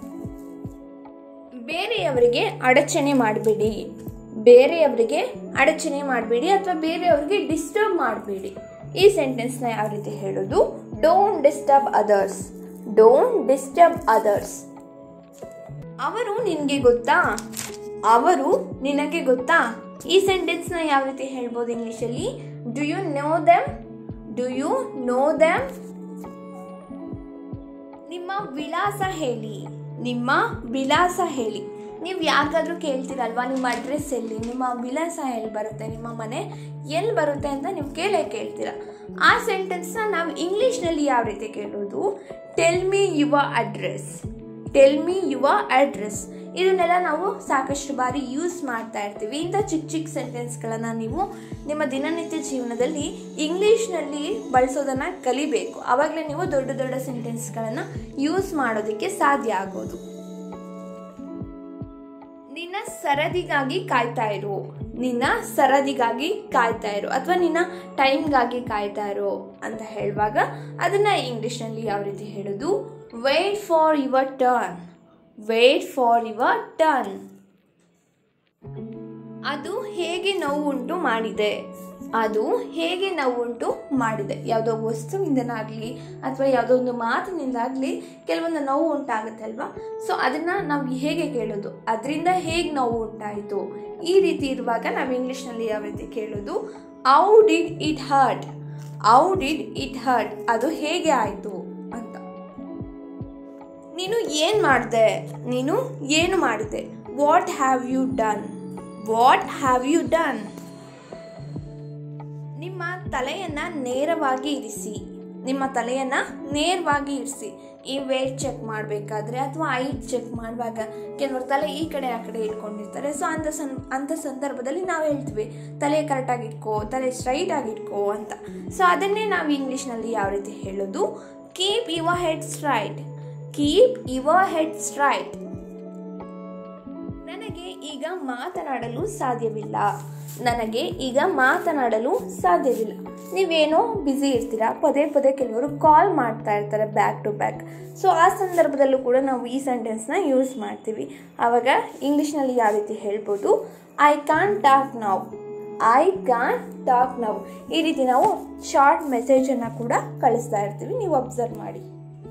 ಬೇರೆಯವರಿಗೆ ಅಡಚಣೆ ಮಾಡಬೇಡಿ, ಬೇರೆಯವರಿಗೆ ಅಡಚಣೆ ಮಾಡಬೇಡಿ ಅಥವಾ ಬೇರೆಯವರಿಗೆ ಡಿಸ್ಟರ್ಬ್ ಮಾಡಬೇಡಿ. ಈ ಸೆಂಟೆನ್ಸ್ನ ಯಾವ ರೀತಿ ಹೇಳೋದು, don't disturb others, don't disturb others. ಅವರು ನಿನಗೆ ಗೊತ್ತಾ, ಅವರು ನಿನಗೆ ಗೊತ್ತಾ. ಈ ಸೆಂಟೆನ್ಸ್ನ ಯಾವ ರೀತಿ ಹೇಳ್ಬೋದು ಇಂಗ್ಲೀಷಲ್ಲಿ, do you know them, do you know them. ನಿಮ್ಮ ವಿಳಾಸ ಹೇಳಿ, ನಿಮ್ಮ ವಿಳಾಸ ಹೇಳಿ. ನೀವು ಯಾಕಾದರೂ ಕೇಳ್ತೀರಲ್ವಾ ನಿಮ್ಮ ಅಡ್ರೆಸ್ ಎಲ್ಲಿ, ನಿಮ್ಮ ವಿಳಾಸ ಎಲ್ಲಿ ಬರುತ್ತೆ, ನಿಮ್ಮ ಮನೆ ಎಲ್ಲಿ ಬರುತ್ತೆ ಅಂತ ನೀವು ಕೇಳೇ ಕೇಳ್ತೀರ. ಆ ಸೆಂಟೆನ್ಸ್ನ ನಾವು ಇಂಗ್ಲೀಷ್ನಲ್ಲಿ ಯಾವ ರೀತಿ ಕೇಳೋದು, tell me your address, tell me your address. ಇದನ್ನೆಲ್ಲ ನಾವು ಸಾಕಷ್ಟು ಬಾರಿ ಯೂಸ್ ಮಾಡ್ತಾ ಇರ್ತೀವಿ. ಇಂಥ ಚಿಕ್ಕ ಚಿಕ್ಕ ಸೆಂಟೆನ್ಸ್ಗಳನ್ನು ನೀವು ನಿಮ್ಮ ದಿನನಿತ್ಯ ಜೀವನದಲ್ಲಿ ಇಂಗ್ಲೀಷ್ನಲ್ಲಿ ಬಳಸೋದನ್ನು ಕಲಿಬೇಕು. ಆವಾಗಲೇ ನೀವು ದೊಡ್ಡ ದೊಡ್ಡ ಸೆಂಟೆನ್ಸ್ಗಳನ್ನು ಯೂಸ್ ಮಾಡೋದಕ್ಕೆ ಸಾಧ್ಯ ಆಗೋದು. ನಿನ್ನ ಸರದಿಗಾಗಿ ಕಾಯ್ತಾ ಇರು, ನಿನ್ನ ಸರದಿಗಾಗಿ ಕಾಯ್ತಾ ಇರು ಅಥವಾ ನಿನ್ನ ಟೈಮ್ಗಾಗಿ ಕಾಯ್ತಾ ಇರು ಅಂತ ಹೇಳುವಾಗ ಅದನ್ನು ಇಂಗ್ಲೀಷ್ನಲ್ಲಿ ಯಾವ ರೀತಿ ಹೇಳೋದು, wait for your turn, wait for your turn. ಅದು ಹೇಗೆ ನೋವುಂಟು ಮಾಡಿದೆ, ಅದು ಹೇಗೆ ನೋವುಂಟು ಮಾಡಿದೆ. ಯಾವುದೋ ವಸ್ತುವಿಂದನಾಗಲಿ ಅಥವಾ ಯಾವುದೋ ಒಂದು ಮಾತಿನಿಂದಾಗಲಿ ಕೆಲವೊಂದು ನೋವು ಉಂಟಾಗುತ್ತೆ ಅಲ್ವಾ. ಸೊ ಅದನ್ನು ನಾವು ಹೇಗೆ ಕೇಳೋದು, ಅದರಿಂದ ಹೇಗೆ ನೋವು ಉಂಟಾಯಿತು. ಈ ರೀತಿ ಇರುವಾಗ ನಾವು ಇಂಗ್ಲೀಷ್ನಲ್ಲಿ ಯಾವ ರೀತಿ ಕೇಳೋದು, how did it hurt, how did it hurt. ಅದು ಹೇಗೆ ಆಯಿತು ಅಂತ. ನೀನು ಏನು ಮಾಡಿದೆ, ನೀನು ಏನು ಮಾಡಿದೆ. What have you done, what have you done. ನಿಮ್ಮ ತಲೆಯನ್ನು ನೇರವಾಗಿ ಇರಿಸಿ, ನಿಮ್ಮ ತಲೆಯನ್ನು ನೇರವಾಗಿ ಇರಿಸಿ. ಈ ವೇಟ್ ಚೆಕ್ ಮಾಡಬೇಕಾದ್ರೆ ಅಥವಾ ಐಟ್ ಚೆಕ್ ಮಾಡುವಾಗ ಕೆಲವರು ತಲೆ ಈ ಕಡೆ ಆ ಕಡೆ ಇಟ್ಕೊಂಡಿರ್ತಾರೆ. ಸೊ ಅಂಥ ಸಂ ಅಂಥ ಸಂದರ್ಭದಲ್ಲಿ ನಾವು ಹೇಳ್ತೀವಿ ತಲೆ ಕರೆಕ್ಟಾಗಿ ಇಟ್ಕೋ, ತಲೆ ಸ್ಟ್ರೈಟಾಗಿ ಇಟ್ಕೋ ಅಂತ. ಸೊ ಅದನ್ನೇ ನಾವು ಇಂಗ್ಲೀಷ್ನಲ್ಲಿ ಯಾವ ರೀತಿ ಹೇಳೋದು, keep your head straight, keep your head straight. ನನಗೆ ಈಗ ಮಾತನಾಡಲು ಸಾಧ್ಯವಿಲ್ಲ, ನನಗೆ ಈಗ ಮಾತನಾಡಲು ಸಾಧ್ಯವಿಲ್ಲ. ನೀವೇನೋ ಬ್ಯುಸಿ ಇರ್ತೀರಾ, ಪದೇ ಪದೇ ಕೆಲವರು ಕಾಲ್ ಮಾಡ್ತಾ ಇರ್ತಾರೆ ಬ್ಯಾಕ್ ಟು ಬ್ಯಾಕ್. ಸೊ ಆ ಸಂದರ್ಭದಲ್ಲೂ ಕೂಡ ನಾವು ಈ ಸೆಂಟೆನ್ಸ್ನ ಯೂಸ್ ಮಾಡ್ತೀವಿ. ಆವಾಗ ಇಂಗ್ಲೀಷ್ನಲ್ಲಿ ಯಾವ ರೀತಿ ಹೇಳ್ಬೋದು, I can't talk now, I can't talk now. ಈ ರೀತಿ ನಾವು ಶಾರ್ಟ್ ಮೆಸೇಜನ್ನು ಕೂಡ ಕಳಿಸ್ತಾ ಇರ್ತೀವಿ, ನೀವು ಅಬ್ಸರ್ವ್ ಮಾಡಿ.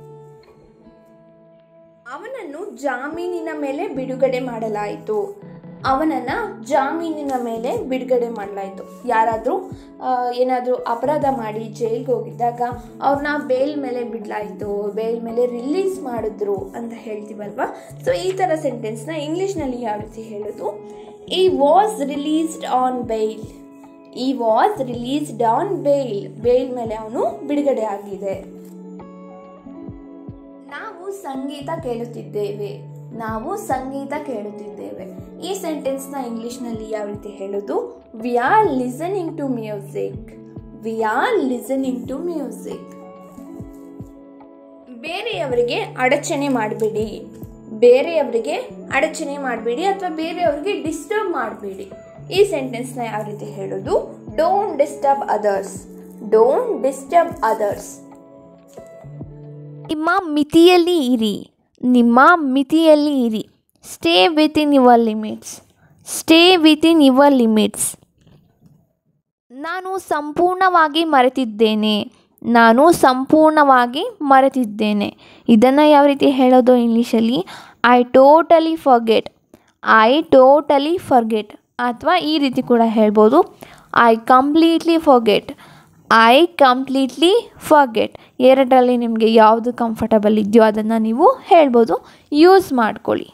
ಅವನನ್ನು ಜಾಮೀನಿನ ಮೇಲೆ ಬಿಡುಗಡೆ ಮಾಡಲಾಯಿತು, ಅವನನ್ನು ಜಾಮೀನಿನ ಮೇಲೆ ಬಿಡುಗಡೆ ಮಾಡಲಾಯಿತು. ಯಾರಾದರೂ ಏನಾದರೂ ಅಪರಾಧ ಮಾಡಿ ಜೈಲಿಗೆ ಹೋಗಿದ್ದಾಗ ಅವ್ರನ್ನ ಬೇಲ್ ಮೇಲೆ ಬಿಡಲಾಯಿತು, ಬೇಲ್ ಮೇಲೆ ರಿಲೀಸ್ ಮಾಡಿದ್ರು ಅಂತ ಹೇಳ್ತೀವಲ್ವ. ಸೊ ಈ ಥರ ಸೆಂಟೆನ್ಸ್ನ ಇಂಗ್ಲೀಷ್ನಲ್ಲಿ ಯಾವ ರೀತಿ ಹೇಳೋದು, he was released on bail, he was released on bail, bail ಮೇಲೆ ಅವನು ಬಿಡುಗಡೆ ಆಗಿದೆ. ನಾವು ಸಂಗೀತ ಕೇಳುತ್ತಿದ್ದೇವೆ, ನಾವು ಸಂಗೀತ ಕೇಳುತ್ತಿದ್ದೇವೆ. ಈ ಸೆಂಟೆನ್ಸ್ನ ಇಂಗ್ಲೀಷ್ನಲ್ಲಿ ಯಾವ ರೀತಿ ಹೇಳೋದು, we are listening to music, we are listening to music. ಬೇರೆಯವರಿಗೆ ಅಡಚಣೆ ಮಾಡಬೇಡಿ, ಬೇರೆಯವರಿಗೆ ಅಡಚಣೆ ಮಾಡಬೇಡಿ ಅಥವಾ ಬೇರೆಯವರಿಗೆ ಡಿಸ್ಟರ್ಬ್ ಮಾಡಬೇಡಿ. ಈ ಸೆಂಟೆನ್ಸ್ನ ಯಾವ ರೀತಿ ಹೇಳೋದು? Don't disturb others, don't disturb others. ನಿಮ್ಮ ಮಿತಿಯಲ್ಲಿ ಇರಿ, ನಿಮ್ಮ ಮಿತಿಯಲ್ಲಿ ಇರಿ. Stay within your limits, stay within your limits. ನಾನು ಸಂಪೂರ್ಣವಾಗಿ ಮರೆತಿದ್ದೇನೆ, ನಾನು ಸಂಪೂರ್ಣವಾಗಿ ಮರೆತಿದ್ದೇನೆ. ಇದನ್ನು ಯಾವ ರೀತಿ ಹೇಳೋದು ಇಂಗ್ಲೀಷಲ್ಲಿ? I totally forget, I totally forget. ಅಥವಾ ಈ ರೀತಿ ಕೂಡ ಹೇಳ್ಬೋದು, I completely forget, I completely forget. ಎರಡರಲ್ಲಿ ನಿಮಗೆ ಯಾವುದು ಕಂಫರ್ಟಬಲ್ ಇದೆಯೋ ಅದನ್ನು ನೀವು ಹೇಳ್ಬೋದು, ಯೂಸ್ ಮಾಡ್ಕೊಳ್ಳಿ.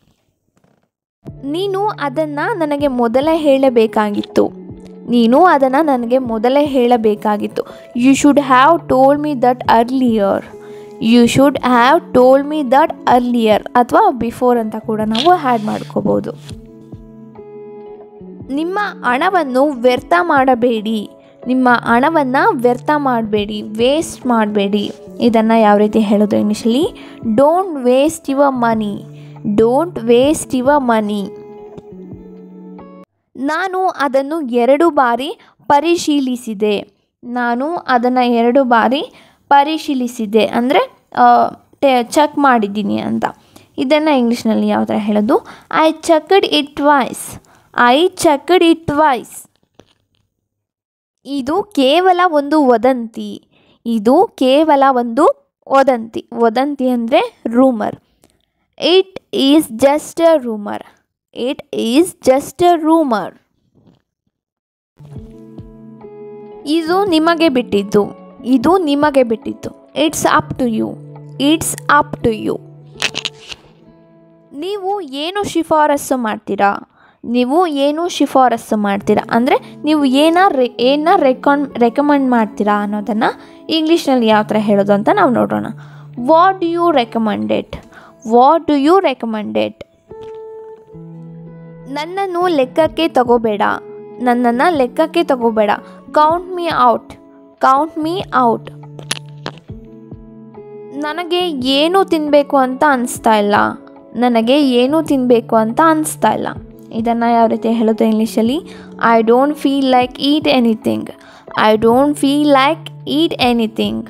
ನೀನು ಅದನ್ನು ನನಗೆ ಮೊದಲೇ ಹೇಳಬೇಕಾಗಿತ್ತು, ನೀನು ಅದನ್ನು ನನಗೆ ಮೊದಲೇ ಹೇಳಬೇಕಾಗಿತ್ತು. You should have told me that earlier, you should have told me that earlier ಅಥವಾ ಬಿಫೋರ್ ಅಂತ ಕೂಡ ನಾವು ಆ್ಯಡ್ ಮಾಡ್ಕೋಬೋದು. ನಿಮ್ಮ ಹಣವನ್ನು ವ್ಯರ್ಥ ಮಾಡಬೇಡಿ, ನಿಮ್ಮ ಹಣವನ್ನು ವ್ಯರ್ಥ ಮಾಡಬೇಡಿ, ವೇಸ್ಟ್ ಮಾಡಬೇಡಿ. ಇದನ್ನು ಯಾವ ರೀತಿ ಹೇಳೋದು ಇಂಗ್ಲೀಷಲ್ಲಿ? Don't waste your money, don't waste your money. ನಾನು ಅದನ್ನು ಎರಡು ಬಾರಿ ಪರಿಶೀಲಿಸಿದೆ, ನಾನು ಅದನ್ನು ಎರಡು ಬಾರಿ ಪರಿಶೀಲಿಸಿದೆ ಅಂದರೆ ಚೆಕ್ ಮಾಡಿದ್ದೀನಿ ಅಂತ. ಇದನ್ನು ಇಂಗ್ಲೀಷ್ನಲ್ಲಿ ಯಾವ ಥರ ಹೇಳೋದು? I checked it twice, I checked it twice. ಇದು ಕೇವಲ ಒಂದು ವದಂತಿ, ಇದು ಕೇವಲ ಒಂದು ವದಂತಿ. ವದಂತಿ ಅಂದರೆ rumour. It is just a rumour, it is just a rumour. ಇದು ನಿಮಗೆ ಬಿಟ್ಟಿದ್ದು, ಇದು ನಿಮಗೆ ಬಿಟ್ಟಿದ್ದು. It's up to you, it's up to you. ನೀವು ಏನು ಶಿಫಾರಸು ಮಾಡ್ತೀರಾ, ನೀವು ಏನು ಶಿಫಾರಸು ಮಾಡ್ತೀರಾ ಅಂದರೆ ನೀವು ಏನ ರೆ ಏನ ರೆಕಾನ್ ರೆಕಮೆಂಡ್ ಮಾಡ್ತೀರಾ ಅನ್ನೋದನ್ನು ಇಂಗ್ಲೀಷ್ನಲ್ಲಿ ಯಾವ ಥರ ಹೇಳೋದು ಅಂತ ನಾವು ನೋಡೋಣ. What do you recommended, what do you recommended. ನನ್ನನ್ನು ಲೆಕ್ಕಕ್ಕೆ ತಗೋಬೇಡ, ನನ್ನನ್ನು ಲೆಕ್ಕಕ್ಕೆ ತಗೋಬೇಡ. Count me out, count me out. ನನಗೆ ಏನು ತಿನ್ನಬೇಕು ಅಂತ ಅನಿಸ್ತಾ ಇಲ್ಲ, ನನಗೆ ಏನು ತಿನ್ನಬೇಕು ಅಂತ ಅನಿಸ್ತಾ ಇಲ್ಲ. ಇದನ್ನು ಯಾವ ರೀತಿ ಹೇಳೋದು ಇಂಗ್ಲೀಷಲ್ಲಿ? I don't feel like eat anything, I don't feel like eat anything.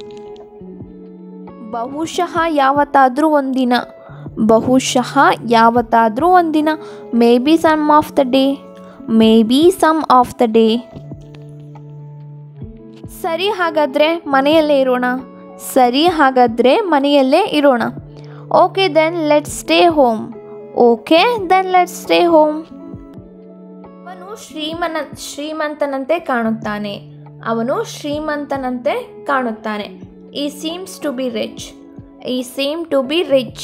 ಬಹುಶಃ ಯಾವತ್ತಾದರೂ ಒಂದಿನ, ಬಹುಶಃ ಯಾವತ್ತಾದರೂ ಒಂದಿನ. Maybe some of the day, maybe some of the day. ಸರಿ ಹಾಗಾದರೆ ಮನೆಯಲ್ಲೇ ಇರೋಣ, ಸರಿ ಹಾಗಾದರೆ ಮನೆಯಲ್ಲೇ ಇರೋಣ. Okay then let's stay home, okay then let's stay home. ಅವನು ಶ್ರೀಮನ ಶ್ರೀಮಂತನಂತೆ ಕಾಣುತ್ತಾನೆ, ಅವನು ಶ್ರೀಮಂತನಂತೆ ಕಾಣುತ್ತಾನೆ. He seems to be rich, he seem to be rich.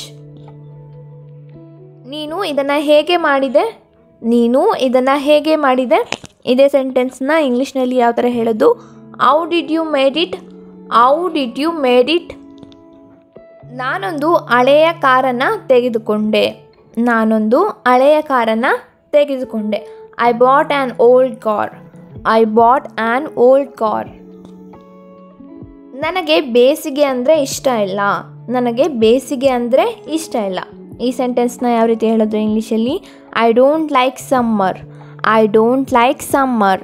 ನೀನು ಇದನ್ನು ಹೇಗೆ ಮಾಡಿದೆ, ನೀನು ಇದನ್ನು ಹೇಗೆ ಮಾಡಿದೆ. ಇದೇ ಸೆಂಟೆನ್ಸ್ನ ಇಂಗ್ಲೀಷ್ನಲ್ಲಿ ಯಾವ ಥರ ಹೇಳೋದು? How did you made it, how did you made it. ನಾನೊಂದು ಹಳೆಯ ಕಾರನ್ನು ತೆಗೆದುಕೊಂಡೆ, ನಾನೊಂದು ಹಳೆಯ ಕಾರನ್ನು ತೆಗೆದುಕೊಂಡೆ. I bought an old car, I bought an old car. ನನಗೆ ಬೇಸಿಗೆ ಅಂದರೆ ಇಷ್ಟ ಇಲ್ಲ, ನನಗೆ ಬೇಸಿಗೆ ಅಂದರೆ ಇಷ್ಟ ಇಲ್ಲ. ಈ ಸೆಂಟೆನ್ಸ್ನ ಯಾವ ರೀತಿ ಹೇಳೋದು ಇಂಗ್ಲೀಷಲ್ಲಿ? I don't like summer, I don't like summer.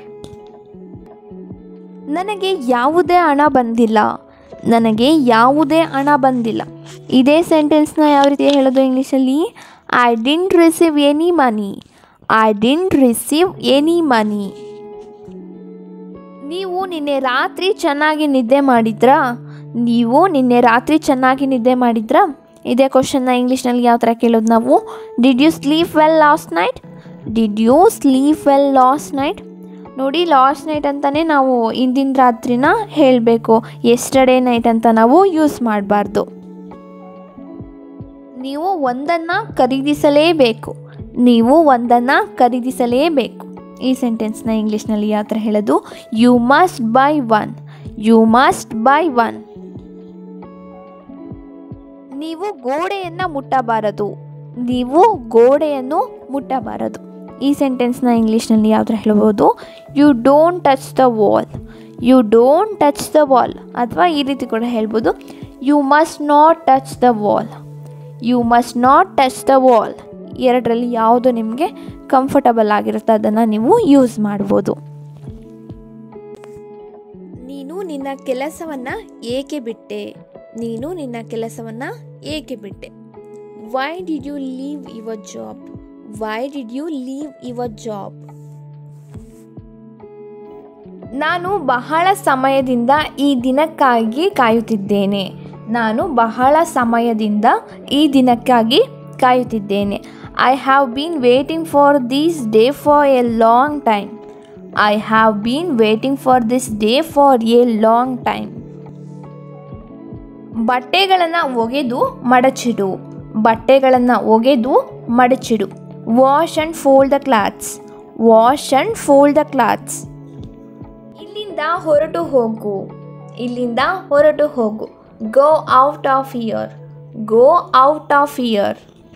ನನಗೆ ಯಾವುದೇ ಹಣ ಬಂದಿಲ್ಲ, ನನಗೆ ಯಾವುದೇ ಹಣ ಬಂದಿಲ್ಲ. ಇದೇ ಸೆಂಟೆನ್ಸ್ನ ಯಾವ ರೀತಿ ಹೇಳೋದು ಇಂಗ್ಲೀಷಲ್ಲಿ? I didn't receive any money, I didn't receive any money. ನೀವು ನಿನ್ನೆ ರಾತ್ರಿ ಚೆನ್ನಾಗಿ ನಿದ್ದೆ ಮಾಡಿದ್ರಾ, ನೀವು ನಿನ್ನೆ ರಾತ್ರಿ ಚೆನ್ನಾಗಿ ನಿದ್ದೆ ಮಾಡಿದ್ರಾ. ಇದೇ ಕ್ವಶನ್ನ ಇಂಗ್ಲೀಷ್ನಲ್ಲಿ ಯಾವ ಥರ ಕೇಳೋದು ನಾವು? Did you sleep well last night, did you sleep well last night. ನೋಡಿ, ಲಾಸ್ಟ್ ನೈಟ್ ಅಂತಲೇ ನಾವು ಇಂದಿನ ರಾತ್ರಿನ ಹೇಳಬೇಕು, ಎಸ್ಟರ್ಡೇ ನೈಟ್ ಅಂತ ನಾವು ಯೂಸ್ ಮಾಡಬಾರ್ದು. ನೀವು ಒಂದನ್ನು ಖರೀದಿಸಲೇಬೇಕು, ನೀವು ಒಂದನ್ನು ಖರೀದಿಸಲೇಬೇಕು. ಈ ಸೆಂಟೆನ್ಸ್ನ ಇಂಗ್ಲೀಷ್ನಲ್ಲಿ ಯಾವ ಥರ ಹೇಳೋದು? You must buy one, you must buy one. ನೀವು ಗೋಡೆಯನ್ನು ಮುಟ್ಟಬಾರದು, ನೀವು ಗೋಡೆಯನ್ನು ಮುಟ್ಟಬಾರದು. ಈ ಸೆಂಟೆನ್ಸ್ನ ಇಂಗ್ಲೀಷ್ನಲ್ಲಿ ಯಾವ ಥರ ಹೇಳ್ಬೋದು? You don't touch the wall, you don't touch the wall. ಅಥವಾ ಈ ರೀತಿ ಕೂಡ ಹೇಳ್ಬೋದು, you must not touch the wall. You must not touch the wall. ಎರಡರಲ್ಲಿ ಯಾವುದು ನಿಮಗೆ ಕಂಫರ್ಟಬಲ್ ಆಗಿರುತ್ತೆ ಅದನ್ನು ನೀವು ಯೂಸ್ ಮಾಡ್ಬೋದು. ನೀನು ನಿನ್ನ ಕೆಲಸವನ್ನು ಏಕೆ ಬಿಟ್ಟೆ? ನೀನು ನಿನ್ನ ಕೆಲಸವನ್ನು ಏಕೆ ಬಿಟ್ಟೆ? Why did you leave your job? Why did you leave your job? ನಾನು ಬಹಳ ಸಮಯದಿಂದ ಈ ದಿನಕ್ಕಾಗಿ ಕಾಯುತ್ತಿದ್ದೇನೆ. ನಾನು ಬಹಳ ಸಮಯದಿಂದ ಈ ದಿನಕ್ಕಾಗಿ ಕಾಯುತ್ತಿದ್ದೇನೆ. I have been waiting for this day for a long time. I have been waiting for this day for a long time. ಬಟ್ಟೆಗಳನ್ನು ಒಗೆದು ಮಡಚಿಡು. ಬಟ್ಟೆಗಳನ್ನು ಒಗೆದು ಮಡಚಿಡು. Wash and fold the clothes. Wash and fold the clothes. ಇಲ್ಲಿಂದ ಹೊರಟು ಹೋಗು. ಇಲ್ಲಿಂದ ಹೊರಟು ಹೋಗು. Go out of here. Go out of here.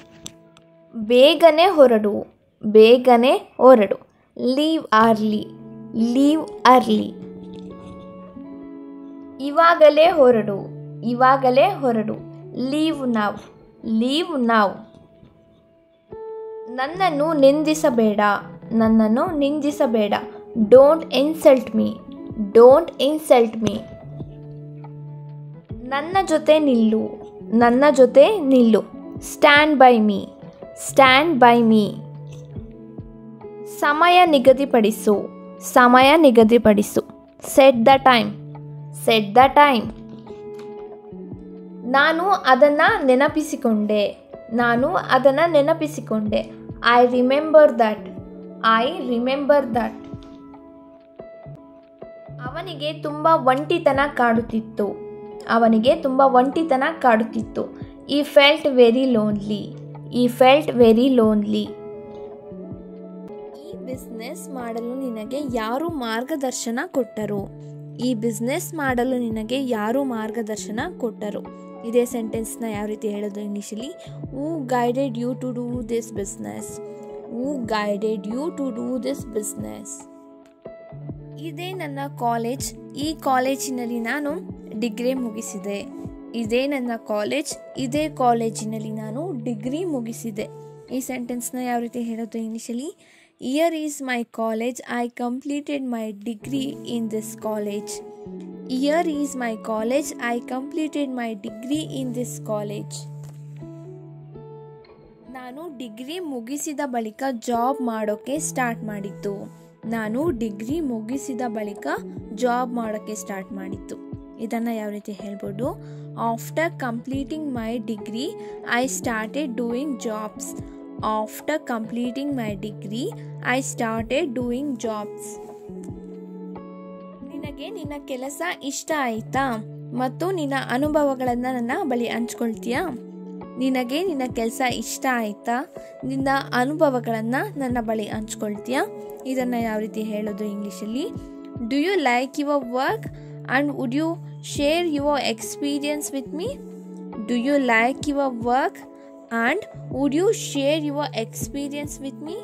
ಬೇಗನೆ ಹೊರಡು. ಬೇಗನೆ ಹೊರಡು. Leave early. Leave early. ಇವಾಗಲೇ ಹೊರಡು. ಇವಾಗಲೇ ಹೊರಡು. Leave now. Leave now. ನನ್ನನ್ನು ನಿಂದಿಸಬೇಡ. ನನ್ನನ್ನು ನಿಂದಿಸಬೇಡ. Don't insult me. Don't insult me. ನನ್ನ ಜೊತೆ ನಿಲ್ಲು. ನನ್ನ ಜೊತೆ ನಿಲ್ಲು. Stand by me. Stand by me. ಸಮಯ ನಿಗದಿಪಡಿಸು. ಸಮಯ ನಿಗದಿಪಡಿಸು. Set the time. Set the time. ನಾನು ಅದನ್ನು ನೆನಪಿಸಿಕೊಂಡೆ. ನಾನು ಅದನ್ನು ನೆನಪಿಸಿಕೊಂಡೆ. I remember that. I remember that. ಅವನಿಗೆ ತುಂಬ ಒಂಟಿತನ ಕಾಡುತ್ತಿತ್ತು. ಅವನಿಗೆ ತುಂಬ ಒಂಟಿತನ ಕಾಡುತ್ತಿತ್ತು. He felt very lonely. He felt very lonely. ಈ ಬಿಸ್ನೆಸ್ ಮಾಡಲು ನಿನಗೆ ಯಾರು ಮಾರ್ಗದರ್ಶನ ಕೊಟ್ಟರು? ಈ ಬಿಸ್ನೆಸ್ ಮಾಡಲು ನಿನಗೆ ಯಾರು ಮಾರ್ಗದರ್ಶನ ಕೊಟ್ಟರು? ಇದೇ ಸೆಂಟೆನ್ಸ್ನ ಯಾವ ರೀತಿ ಹೇಳೋದು ಇಂಗ್ಲೀಷಲ್ಲಿ? Who guided you to do this business. Who guided you to do this business. ಇದೇ ನನ್ನ ಕಾಲೇಜ್. ಈ ಕಾಲೇಜಿನಲ್ಲಿ ನಾನು ಡಿಗ್ರಿ ಮುಗಿಸಿದೆ. ಇದೇ ನನ್ನ ಕಾಲೇಜ್. ಇದೇ ಕಾಲೇಜಿನಲ್ಲಿ ನಾನು ಡಿಗ್ರಿ ಮುಗಿಸಿದೆ. ಈ ಸೆಂಟೆನ್ಸ್ನ ಯಾವ ರೀತಿ ಹೇಳೋದು ಇಂಗ್ಲೀಷಲ್ಲಿ? Here is my college. I completed my degree in this college. Here is my college. I completed my degree in this college. ನಾನು ಡಿಗ್ರಿ ಮುಗಿಸಿದ ಬಳಿಕ ಜಾಬ್ ಮಾಡೋಕ್ಕೆ ಸ್ಟಾರ್ಟ್ ಮಾಡಿದ್ದು. ನಾನು ಡಿಗ್ರಿ ಮುಗಿಸಿದ ಬಳಿಕ ಜಾಬ್ ಮಾಡೋಕ್ಕೆ ಸ್ಟಾರ್ಟ್ ಮಾಡಿತ್ತು. ಇದನ್ನು ಯಾವ ರೀತಿ ಹೇಳ್ಬೋದು? After completing my degree I started doing jobs. After completing my degree I started doing jobs. ನಿನಗೆ ನಿನ್ನ ಕೆಲಸ ಇಷ್ಟ ಆಯಿತಾ ಮತ್ತು ನಿನ್ನ ಅನುಭವಗಳನ್ನು ನನ್ನ ಬಳಿ ಹಂಚ್ಕೊಳ್ತೀಯಾ? ನಿನಗೆ ನಿನ್ನ ಕೆಲಸ ಇಷ್ಟ ಆಯಿತಾ? ನಿನ್ನ ಅನುಭವಗಳನ್ನು ನನ್ನ ಬಳಿ ಹಂಚ್ಕೊಳ್ತೀಯಾ? ಇದನ್ನು ಯಾವ ರೀತಿ ಹೇಳೋದು ಇಂಗ್ಲೀಷಲ್ಲಿ? Do you like your work and would you share your experience with me? Do you like your work and would you share your experience with me?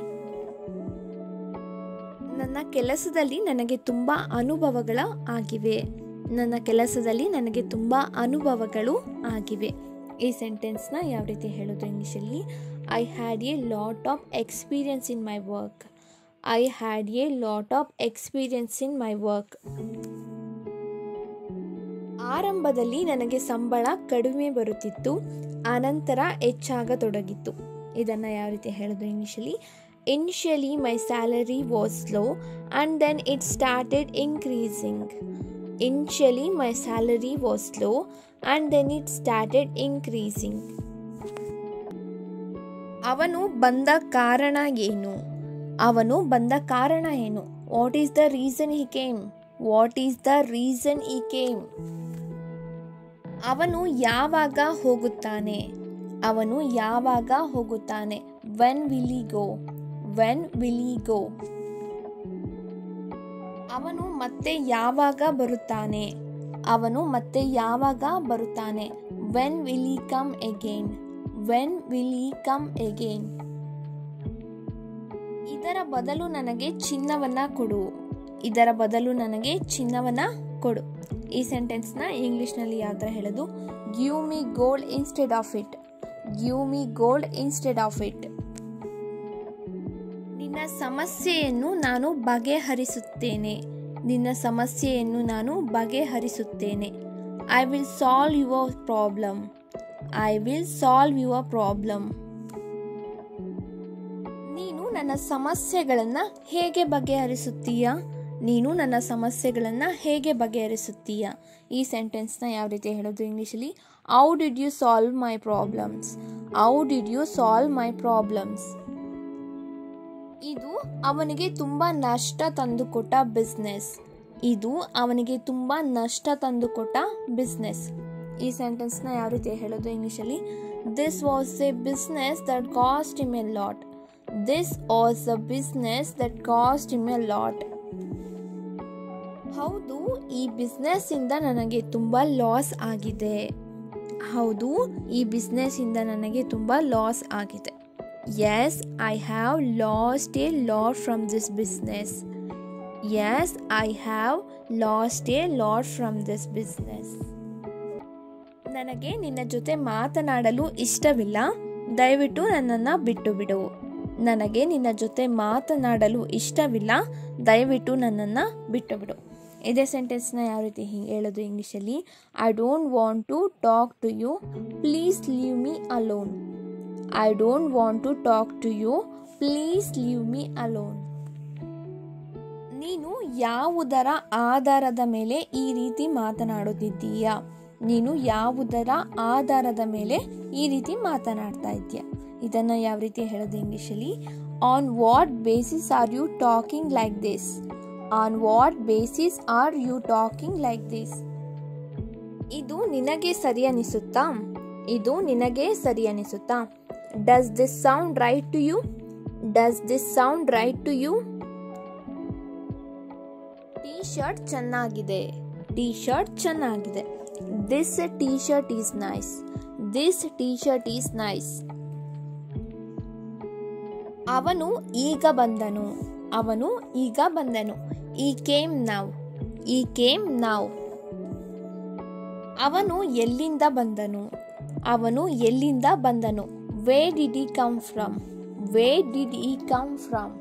ನನ್ನ ಕೆಲಸದಲ್ಲಿ ನನಗೆ ತುಂಬ ಅನುಭವಗಳು ಆಗಿವೆ. ನನ್ನ ಕೆಲಸದಲ್ಲಿ ನನಗೆ ತುಂಬ ಅನುಭವಗಳು ಆಗಿವೆ. ಈ ಸೆಂಟೆನ್ಸ್ನ ಯಾವ ರೀತಿ ಹೇಳೋದು ಇಂಗ್ಲೀಷಲ್ಲಿ? I had a lot of experience in my work. I had a lot of experience in my work. ಆರಂಭದಲ್ಲಿ ನನಗೆ ಸಂಬಳ ಕಡಿಮೆ ಬರುತ್ತಿತ್ತು, ಆನಂತರ ಹೆಚ್ಚಾಗತೊಡಗಿತ್ತು. ಇದನ್ನು ಯಾವ ರೀತಿ ಹೇಳೋದು ಇಂಗ್ಲೀಷಲ್ಲಿ? Initially my salary was low and then it started increasing. Initially my salary was low and then it started increasing. ಅವನು ಬಂದ ಕಾರಣ ಏನು? ಅವನು ಬಂದ ಕಾರಣ ಏನು? What is the reason he came? What is the reason he came? ಅವನು ಯಾವಾಗ ಹೋಗುತ್ತಾನೆ? ಅವನು ಯಾವಾಗ ಹೋಗುತ್ತಾನೆ? When will he go? When will he go? ಅವನು ಮತ್ತೆ ಯಾವಾಗ ಬರುತ್ತಾನೆ? ಅವನು ಮತ್ತೆ ಯಾವಾಗ ಬರುತ್ತಾನೆ? When will he come again? When will he come again? ಇದರ ಬದಲು ನನಗೆ ಚಿನ್ನವನ್ನ ಕೊಡು. ಇದರ ಬದಲು ನನಗೆ ಚಿನ್ನವನ್ನ ಕೊಡು. ಈ ಸೆಂಟೆನ್ಸ್ನ ಇಂಗ್ಲೀಷ್ನಲ್ಲಿ ಯಾವ ಥರ ಹೇಳೋದು? Give me gold instead of it. Give me gold instead of it. ನಿನ್ನ ಸಮಸ್ಯೆಯನ್ನು ನಾನು ಬಗೆಹರಿಸುತ್ತೇನೆ. ನಿನ್ನ ಸಮಸ್ಯೆಯನ್ನು ನಾನು ಬಗೆಹರಿಸುತ್ತೇನೆ. I will solve your problem. I will solve your problem. ನೀನು ನನ್ನ ಸಮಸ್ಯೆಗಳನ್ನು ಹೇಗೆ ಬಗೆಹರಿಸುತ್ತೀಯಾ? ನೀನು ನನ್ನ ಸಮಸ್ಯೆಗಳನ್ನು ಹೇಗೆ ಬಗೆಹರಿಸುತ್ತೀಯಾ? ಈ ಸೆಂಟೆನ್ಸ್ನ ಯಾವ ರೀತಿ ಹೇಳೋದು ಇಂಗ್ಲೀಷಲ್ಲಿ? How did you solve my problems? How did you solve my problems? ಇದು ಅವನಿಗೆ ತುಂಬ ನಷ್ಟ ತಂದುಕೊಟ್ಟ ಬಿಸ್ನೆಸ್. ಇದು ಅವನಿಗೆ ತುಂಬ ನಷ್ಟ ತಂದುಕೊಟ್ಟ ಬಿಸ್ನೆಸ್. ಈ ಸೆಂಟೆನ್ಸ್ನ ಯಾವ ರೀತಿ ಹೇಳೋದು ಇಂಗ್ಲೀಷಲ್ಲಿ? This was a business that cost him a lot. This was a business that cost him a lot. ಹೌದು, ಈ ಬಿಸ್ನೆಸ್ ಇಂದ ನನಗೆ ತುಂಬ ಲಾಸ್ ಆಗಿದೆ. ಹೌದು, ಈ ಬಿಸ್ನೆಸ್ ಇಂದ ನನಗೆ ತುಂಬ ಲಾಸ್ ಆಗಿದೆ. Yes, I have lost a lot from this business. Yes, I have lost a lot from this business. ನನಗೆ ನಿನ್ನ ಜೊತೆ ಮಾತನಾಡಲು ಇಷ್ಟವಿಲ್ಲ. ದಯವಿಟ್ಟು ನನ್ನನ್ನು ಬಿಟ್ಟು ಬಿಡು. ನನಗೆ ನಿನ್ನ ಜೊತೆ ಮಾತನಾಡಲು ಇಷ್ಟವಿಲ್ಲ. ದಯವಿಟ್ಟು ನನ್ನನ್ನು ಬಿಟ್ಟು ಬಿಡು. ಇದೇ ಸೆಂಟೆನ್ಸ್ನ ಯಾವ ರೀತಿ ಹೇಳೋದು ಇಂಗ್ಲೀಷಲ್ಲಿ? I don't want to talk to you. Please leave me alone. I don't want to talk to you. Please leave me alone. ನೀನು ಯಾವುದರ ಆಧಾರದ ಮೇಲೆ ಈ ರೀತಿ ಮಾತನಾಡುತ್ತಿದ್ದೀಯಾ? ನೀನು ಯಾವುದರ ಆಧಾರದ ಮೇಲೆ ಈ ರೀತಿ ಮಾತನಾಡ್ತಾ ಇದ್ದೀಯಾ? ಇದನ್ನು ಯಾವ ರೀತಿ ಹೇಳೋದು ಇಂಗ್ಲೀಷಲ್ಲಿ? On what basis are you talking like this? On what basis are you talking like this? ಇದು ನಿನಗೆ ಸರಿ ಅನಿಸುತ್ತಾ? ಇದು ನಿನಗೆ ಸರಿ ಅನಿಸುತ್ತಾ? Does this sound right to you? Does this sound right to you? T shirt ಚೆನ್ನಾಗಿದೆ. ಟೀ ಶರ್ಟ್ ಚೆನ್ನಾಗಿದೆ. This T shirt is nice. This T shirt is nice. ಅವನು ಈಗ ಬಂದನು. ಅವನು ಈಗ ಬಂದನು. He came now. He came now. ಅವನು ಎಲ್ಲಿಂದ ಬಂದನು? ಅವನು ಎಲ್ಲಿಂದ ಬಂದನು? Where did he come from? Where did he come from?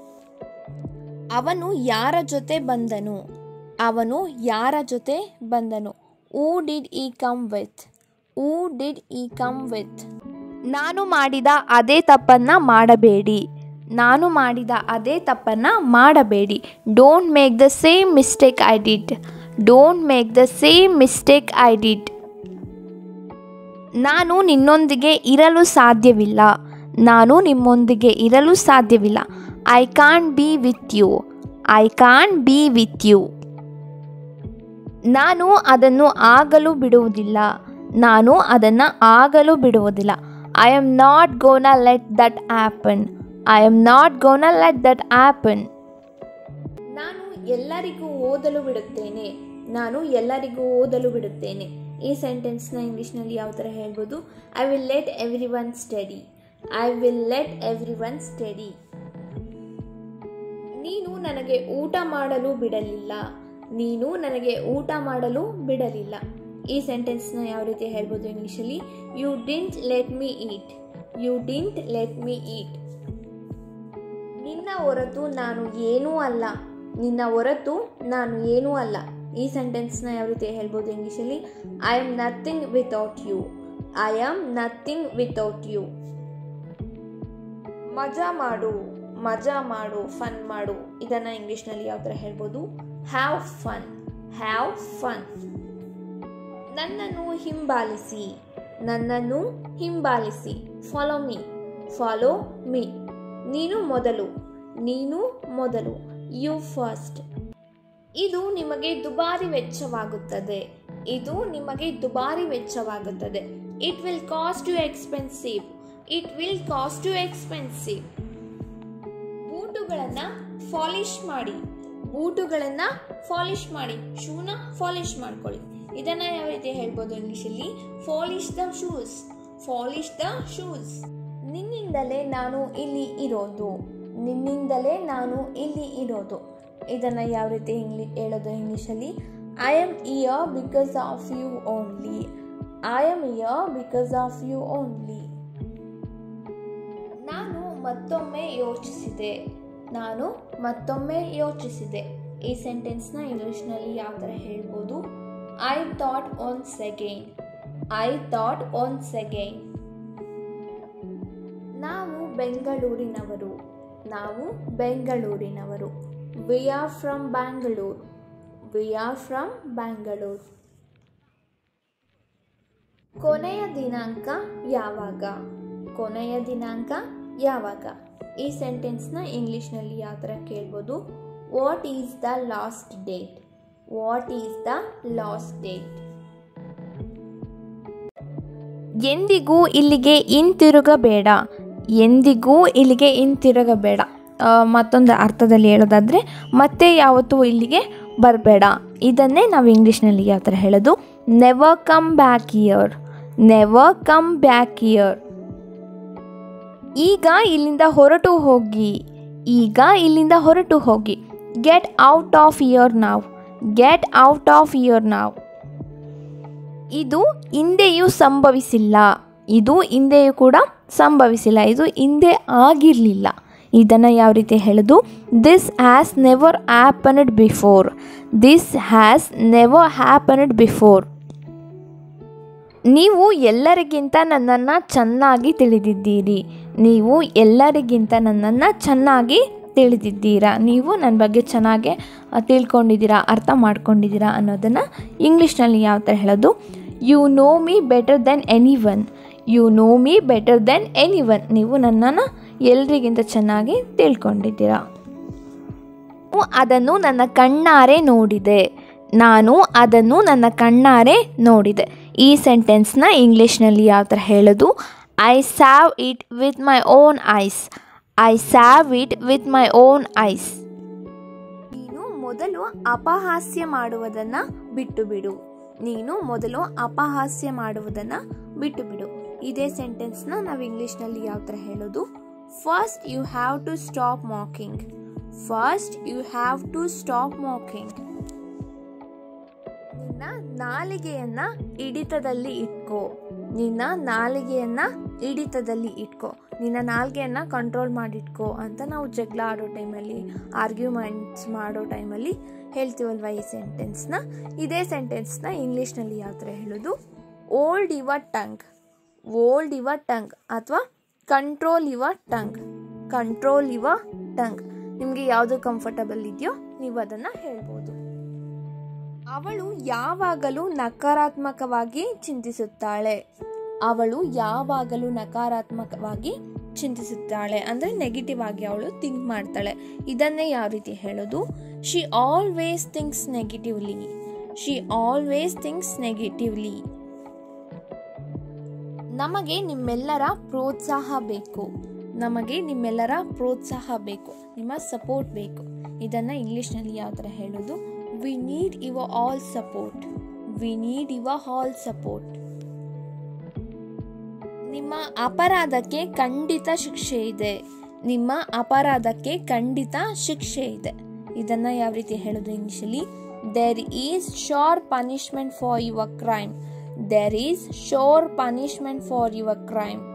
ಅವನು ಯಾರ ಜೊತೆ ಬಂದನು? ಅವನು ಯಾರ ಜೊತೆ ಬಂದನು? Who did he come with? Who did he come with? ನಾನು ಮಾಡಿದ ಅದೇ ತಪ್ಪನ್ನ ಮಾಡಬೇಡಿ. ನಾನು ಮಾಡಿದ ಅದೇ ತಪ್ಪನ್ನು ಮಾಡಬೇಡಿ. Don't make the same mistake I did. Don't make the same mistake I did. ನಾನು ನಿನ್ನೊಂದಿಗೆ ಇರಲು ಸಾಧ್ಯವಿಲ್ಲ. ನಾನು ನಿಮ್ಮೊಂದಿಗೆ ಇರಲು ಸಾಧ್ಯವಿಲ್ಲ. I can't be with you. I can't be with you. ನಾನು ಅದನ್ನು ಆಗಲು ಬಿಡುವುದಿಲ್ಲ. ನಾನು ಅದನ್ನು ಆಗಲು ಬಿಡುವುದಿಲ್ಲ. I am not gonna let that happen. I am not gonna let that happen. ನಾನು ಎಲ್ಲರಿಗೂ ಓದಲು ಬಿಡುತ್ತೇನೆ. ನಾನು ಎಲ್ಲರಿಗೂ ಓದಲು ಬಿಡುತ್ತೇನೆ. ಈ ಸೆಂಟೆನ್ಸ್ನ ಇಂಗ್ಲೀಷ್ನಲ್ಲಿ ಯಾವ ಥರ ಹೇಳ್ಬೋದು? I will let everyone study. I will let everyone study. ನೀನು ನನಗೆ ಊಟ ಮಾಡಲು ಬಿಡಲಿಲ್ಲ. ನೀನು ನನಗೆ ಊಟ ಮಾಡಲು ಬಿಡಲಿಲ್ಲ. ಈ ಸೆಂಟೆನ್ಸ್ನ ಯಾವ ರೀತಿ ಹೇಳ್ಬೋದು ಇಂಗ್ಲೀಷಲ್ಲಿ? You didn't let me eat. You didn't let me eat. ನಿನ್ನ ಹೊರತು ನಾನು ಏನೂ ಅಲ್ಲ. ನಿನ್ನ ಹೊರತು ನಾನು ಏನೂ ಅಲ್ಲ. ಈ ಸೆಂಟೆನ್ಸ್ನ ಯಾವ ರೀತಿ ಹೇಳ್ಬೋದು ಇಂಗ್ಲೀಷಲ್ಲಿ? I am nothing without you. I am nothing without you. ಮಜಾ ಮಾಡು. ಮಜಾ ಮಾಡು. ಫನ್ ಮಾಡು. ಇದನ್ನು ಇಂಗ್ಲೀಷ್ನಲ್ಲಿ ಯಾವ ಥರ ಹೇಳ್ಬೋದು? Have fun. Have fun. ನನ್ನನ್ನು ಹಿಂಬಾಲಿಸಿ. ನನ್ನನ್ನು ಹಿಂಬಾಲಿಸಿ. Follow me. Follow me. ನೀನು ಮೊದಲು. ನೀನು ಮೊದಲು. You first. ಇದು ನಿಮಗೆ ದುಬಾರಿ ವೆಚ್ಚವಾಗುತ್ತದೆ. ಇದು ನಿಮಗೆ ದುಬಾರಿ ವೆಚ್ಚವಾಗುತ್ತದೆ. It will cost you expensive. It will cost you expensive. ಬೂಟುಗಳನ್ನು ಪಾಲಿಶ್ ಮಾಡಿ. ಬೂಟುಗಳನ್ನು ಪಾಲಿಶ್ ಮಾಡಿ. ಶೂನ ಪಾಲಿಶ್ ಮಾಡ್ಕೊಳ್ಳಿ. ಇದನ್ನು ಯಾವ ರೀತಿ ಹೇಳ್ಬೋದು ಇಂಗ್ಲೀಷಲ್ಲಿ? Polish the shoes. Polish the shoes. ನಿನ್ನಿಂದಲೇ ನಾನು ಇಲ್ಲಿ ಇರೋದು. ನಿನ್ನಿಂದಲೇ ನಾನು ಇಲ್ಲಿ ಇರೋದು. ಇದನ್ನು ಯಾವ ರೀತಿ ಇಂಗ್ಲಿ ಹೇಳೋದು ಇಂಗ್ಲೀಷಲ್ಲಿ? I am here because of you only. I am here because of you only. ನಾನು ಮತ್ತೊಮ್ಮೆ ಯೋಚಿಸಿದೆ. ನಾನು ಮತ್ತೊಮ್ಮೆ ಯೋಚಿಸಿದೆ. ಈ ಸೆಂಟೆನ್ಸ್ನ ಇಂಗ್ಲೀಷ್ನಲ್ಲಿ ಯಾವ ಥರ ಹೇಳ್ಬೋದು? I thought once again. I thought once again. ನಾವು ಬೆಂಗಳೂರಿನವರು. ನಾವು ಬೆಂಗಳೂರಿನವರು. We are from Bangalore. We are from Bangalore. ಕೊನೆಯ ದಿನಾಂಕ ಯಾವಾಗ? ಕೊನೆಯ ದಿನಾಂಕ ಯಾವಾಗ? ಈ ಸೆಂಟೆನ್ಸ್ನ ಇಂಗ್ಲೀಷ್ನಲ್ಲಿ ಯಾವ ಥರ ಕೇಳ್ಬೋದು? What is the last date? What is the last date? ಎಂದಿಗೂ ಇಲ್ಲಿಗೆ ಹಿಂತಿರುಗಬೇಡ. ಎಂದಿಗೂ ಇಲ್ಲಿಗೆ ಹಿಂತಿರುಗಬೇಡ. ಮತ್ತೊಂದು ಅರ್ಥದಲ್ಲಿ ಹೇಳೋದಾದರೆ ಮತ್ತೆ ಯಾವತ್ತೂ ಇಲ್ಲಿಗೆ ಬರಬೇಡ. ಇದನ್ನೇ ನಾವು ಇಂಗ್ಲೀಷ್ನಲ್ಲಿ ಯಾವ ಥರ ಹೇಳೋದು? Never come back here. Never come back here. ಈಗ ಇಲ್ಲಿಂದ ಹೊರಟು ಹೋಗಿ. ಈಗ ಇಲ್ಲಿಂದ ಹೊರಟು ಹೋಗಿ. Get out of here now. Get out of here now. ಇದು ಹಿಂದೆಯೂ ಸಂಭವಿಸಿಲ್ಲ. ಇದು ಹಿಂದೆಯೂ ಕೂಡ ಸಂಭವಿಸಿಲ್ಲ. ಇದು ಹಿಂದೆ ಆಗಿರಲಿಲ್ಲ. ಇದನ್ನು ಯಾವ ರೀತಿ ಹೇಳೋದು? This has never happened before. This has never happened before. ನೀವು ಎಲ್ಲರಿಗಿಂತ ನನ್ನನ್ನು ಚೆನ್ನಾಗಿ ತಿಳಿದಿದ್ದೀರಿ. ನೀವು ಎಲ್ಲರಿಗಿಂತ ನನ್ನನ್ನು ಚೆನ್ನಾಗಿ ತಿಳಿದಿದ್ದೀರಾ. ನೀವು ನನ್ನ ಬಗ್ಗೆ ಚೆನ್ನಾಗಿ ತಿಳ್ಕೊಂಡಿದ್ದೀರಾ, ಅರ್ಥ ಮಾಡ್ಕೊಂಡಿದ್ದೀರಾ ಅನ್ನೋದನ್ನು ಇಂಗ್ಲೀಷ್ನಲ್ಲಿ ಯಾವ ಥರ ಹೇಳೋದು? You know me better than anyone. You know me better than anyone. ನೀವು ನನ್ನನ್ನು ಎಲ್ರಿಗಿಂತ ಚೆನ್ನಾಗಿ ತಿಳ್ಕೊಂಡಿದ್ದೀರಾ. ಅದನ್ನು ನನ್ನ ಕಣ್ಣಾರೆ ನೋಡಿದೆ. ನಾನು ಅದನ್ನು ನನ್ನ ಕಣ್ಣಾರೆ ನೋಡಿದೆ. ಈ ಸೆಂಟೆನ್ಸ್ನ ಇಂಗ್ಲೀಷ್ನಲ್ಲಿ ಯಾವ ಥರ ಹೇಳೋದು? I saw it with my own eyes. I saw it with my own eyes. ನೀನು ಮೊದಲು ಅಪಹಾಸ್ಯ ಮಾಡುವುದನ್ನು ಬಿಟ್ಟು ಬಿಡು. ನೀನು ಮೊದಲು ಅಪಹಾಸ್ಯ ಮಾಡುವುದನ್ನು ಬಿಟ್ಟು ಬಿಡು. ಇದೇ ಸೆಂಟೆನ್ಸ್ನ ನಾವು ಇಂಗ್ಲೀಷ್ನಲ್ಲಿ ಯಾವ ಥರ ಹೇಳೋದು? First you have to stop mocking. First you have to stop mocking. ನಿನ್ನ ನಾಲಿಗೆಯನ್ನ ಹಿಡಿತದಲ್ಲಿ ಇಟ್ಕೋ. ನಿನ್ನ ನಾಲಿಗೆಯನ್ನ ಹಿಡಿತದಲ್ಲಿ ಇಟ್ಕೋ. ನಿನ್ನ ನಾಲಿಗೆಯನ್ನ ಕಂಟ್ರೋಲ್ ಮಾಡಿಟ್ಕೋ ಅಂತ ನಾವು ಜಗಳ ಆಡೋ ಟೈಮಲ್ಲಿ, ಆರ್ಗ್ಯುಮೆಂಟ್ಸ್ ಮಾಡೋ ಟೈಮಲ್ಲಿ ಹೇಳ್ತೀವಲ್ವ ಈ ಸೆಂಟೆನ್ಸ್ನ. ಇದೇ ಸೆಂಟೆನ್ಸ್ನ ಇಂಗ್ಲೀಷ್ನಲ್ಲಿ ಯಾವ ಥರ ಹೇಳೋದು? Hold your tongue. Hold your tongue ಅಥವಾ control your tongue. Control your tongue. ನಿಮಗೆ ಯಾವುದು ಕಂಫರ್ಟಬಲ್ ಇದೆಯೋ ನೀವು ಅದನ್ನು ಹೇಳ್ಬೋದು. ಅವಳು ಯಾವಾಗಲೂ ನಕಾರಾತ್ಮಕವಾಗಿ ಚಿಂತಿಸುತ್ತಾಳೆ. ಅವಳು ಯಾವಾಗಲೂ ನಕಾರಾತ್ಮಕವಾಗಿ ಚಿಂತಿಸುತ್ತಾಳೆ ಅಂದರೆ ನೆಗೆಟಿವ್ ಆಗಿ ಅವಳು ಥಿಂಕ್ ಮಾಡ್ತಾಳೆ. ಇದನ್ನೇ ಯಾವ ರೀತಿ ಹೇಳೋದು? She always thinks negatively. She always thinks negatively. ನಮಗೆ ನಿಮ್ಮೆಲ್ಲರ ಪ್ರೋತ್ಸಾಹ ಬೇಕು. ನಮಗೆ ನಿಮ್ಮೆಲ್ಲರ ಪ್ರೋತ್ಸಾಹ ಬೇಕು. ನಿಮ್ಮ ಸಪೋರ್ಟ್ ಬೇಕು. ಇದನ್ನು ಇಂಗ್ಲೀಷ್ನಲ್ಲಿ ಯಾವ ಥರ ಹೇಳೋದು? We need your all support. We need your all support. ನಿಮ್ಮ ಅಪರಾಧಕ್ಕೆ ಖಂಡಿತ ಶಿಕ್ಷೆ ಇದೆ. ನಿಮ್ಮ ಅಪರಾಧಕ್ಕೆ ಖಂಡಿತ ಶಿಕ್ಷೆ ಇದೆ. ಇದನ್ನು ಯಾವ ರೀತಿ ಹೇಳೋದು ಇಂಗ್ಲೀಷಲ್ಲಿ? There is sure punishment for your crime. There is sure punishment for your crime.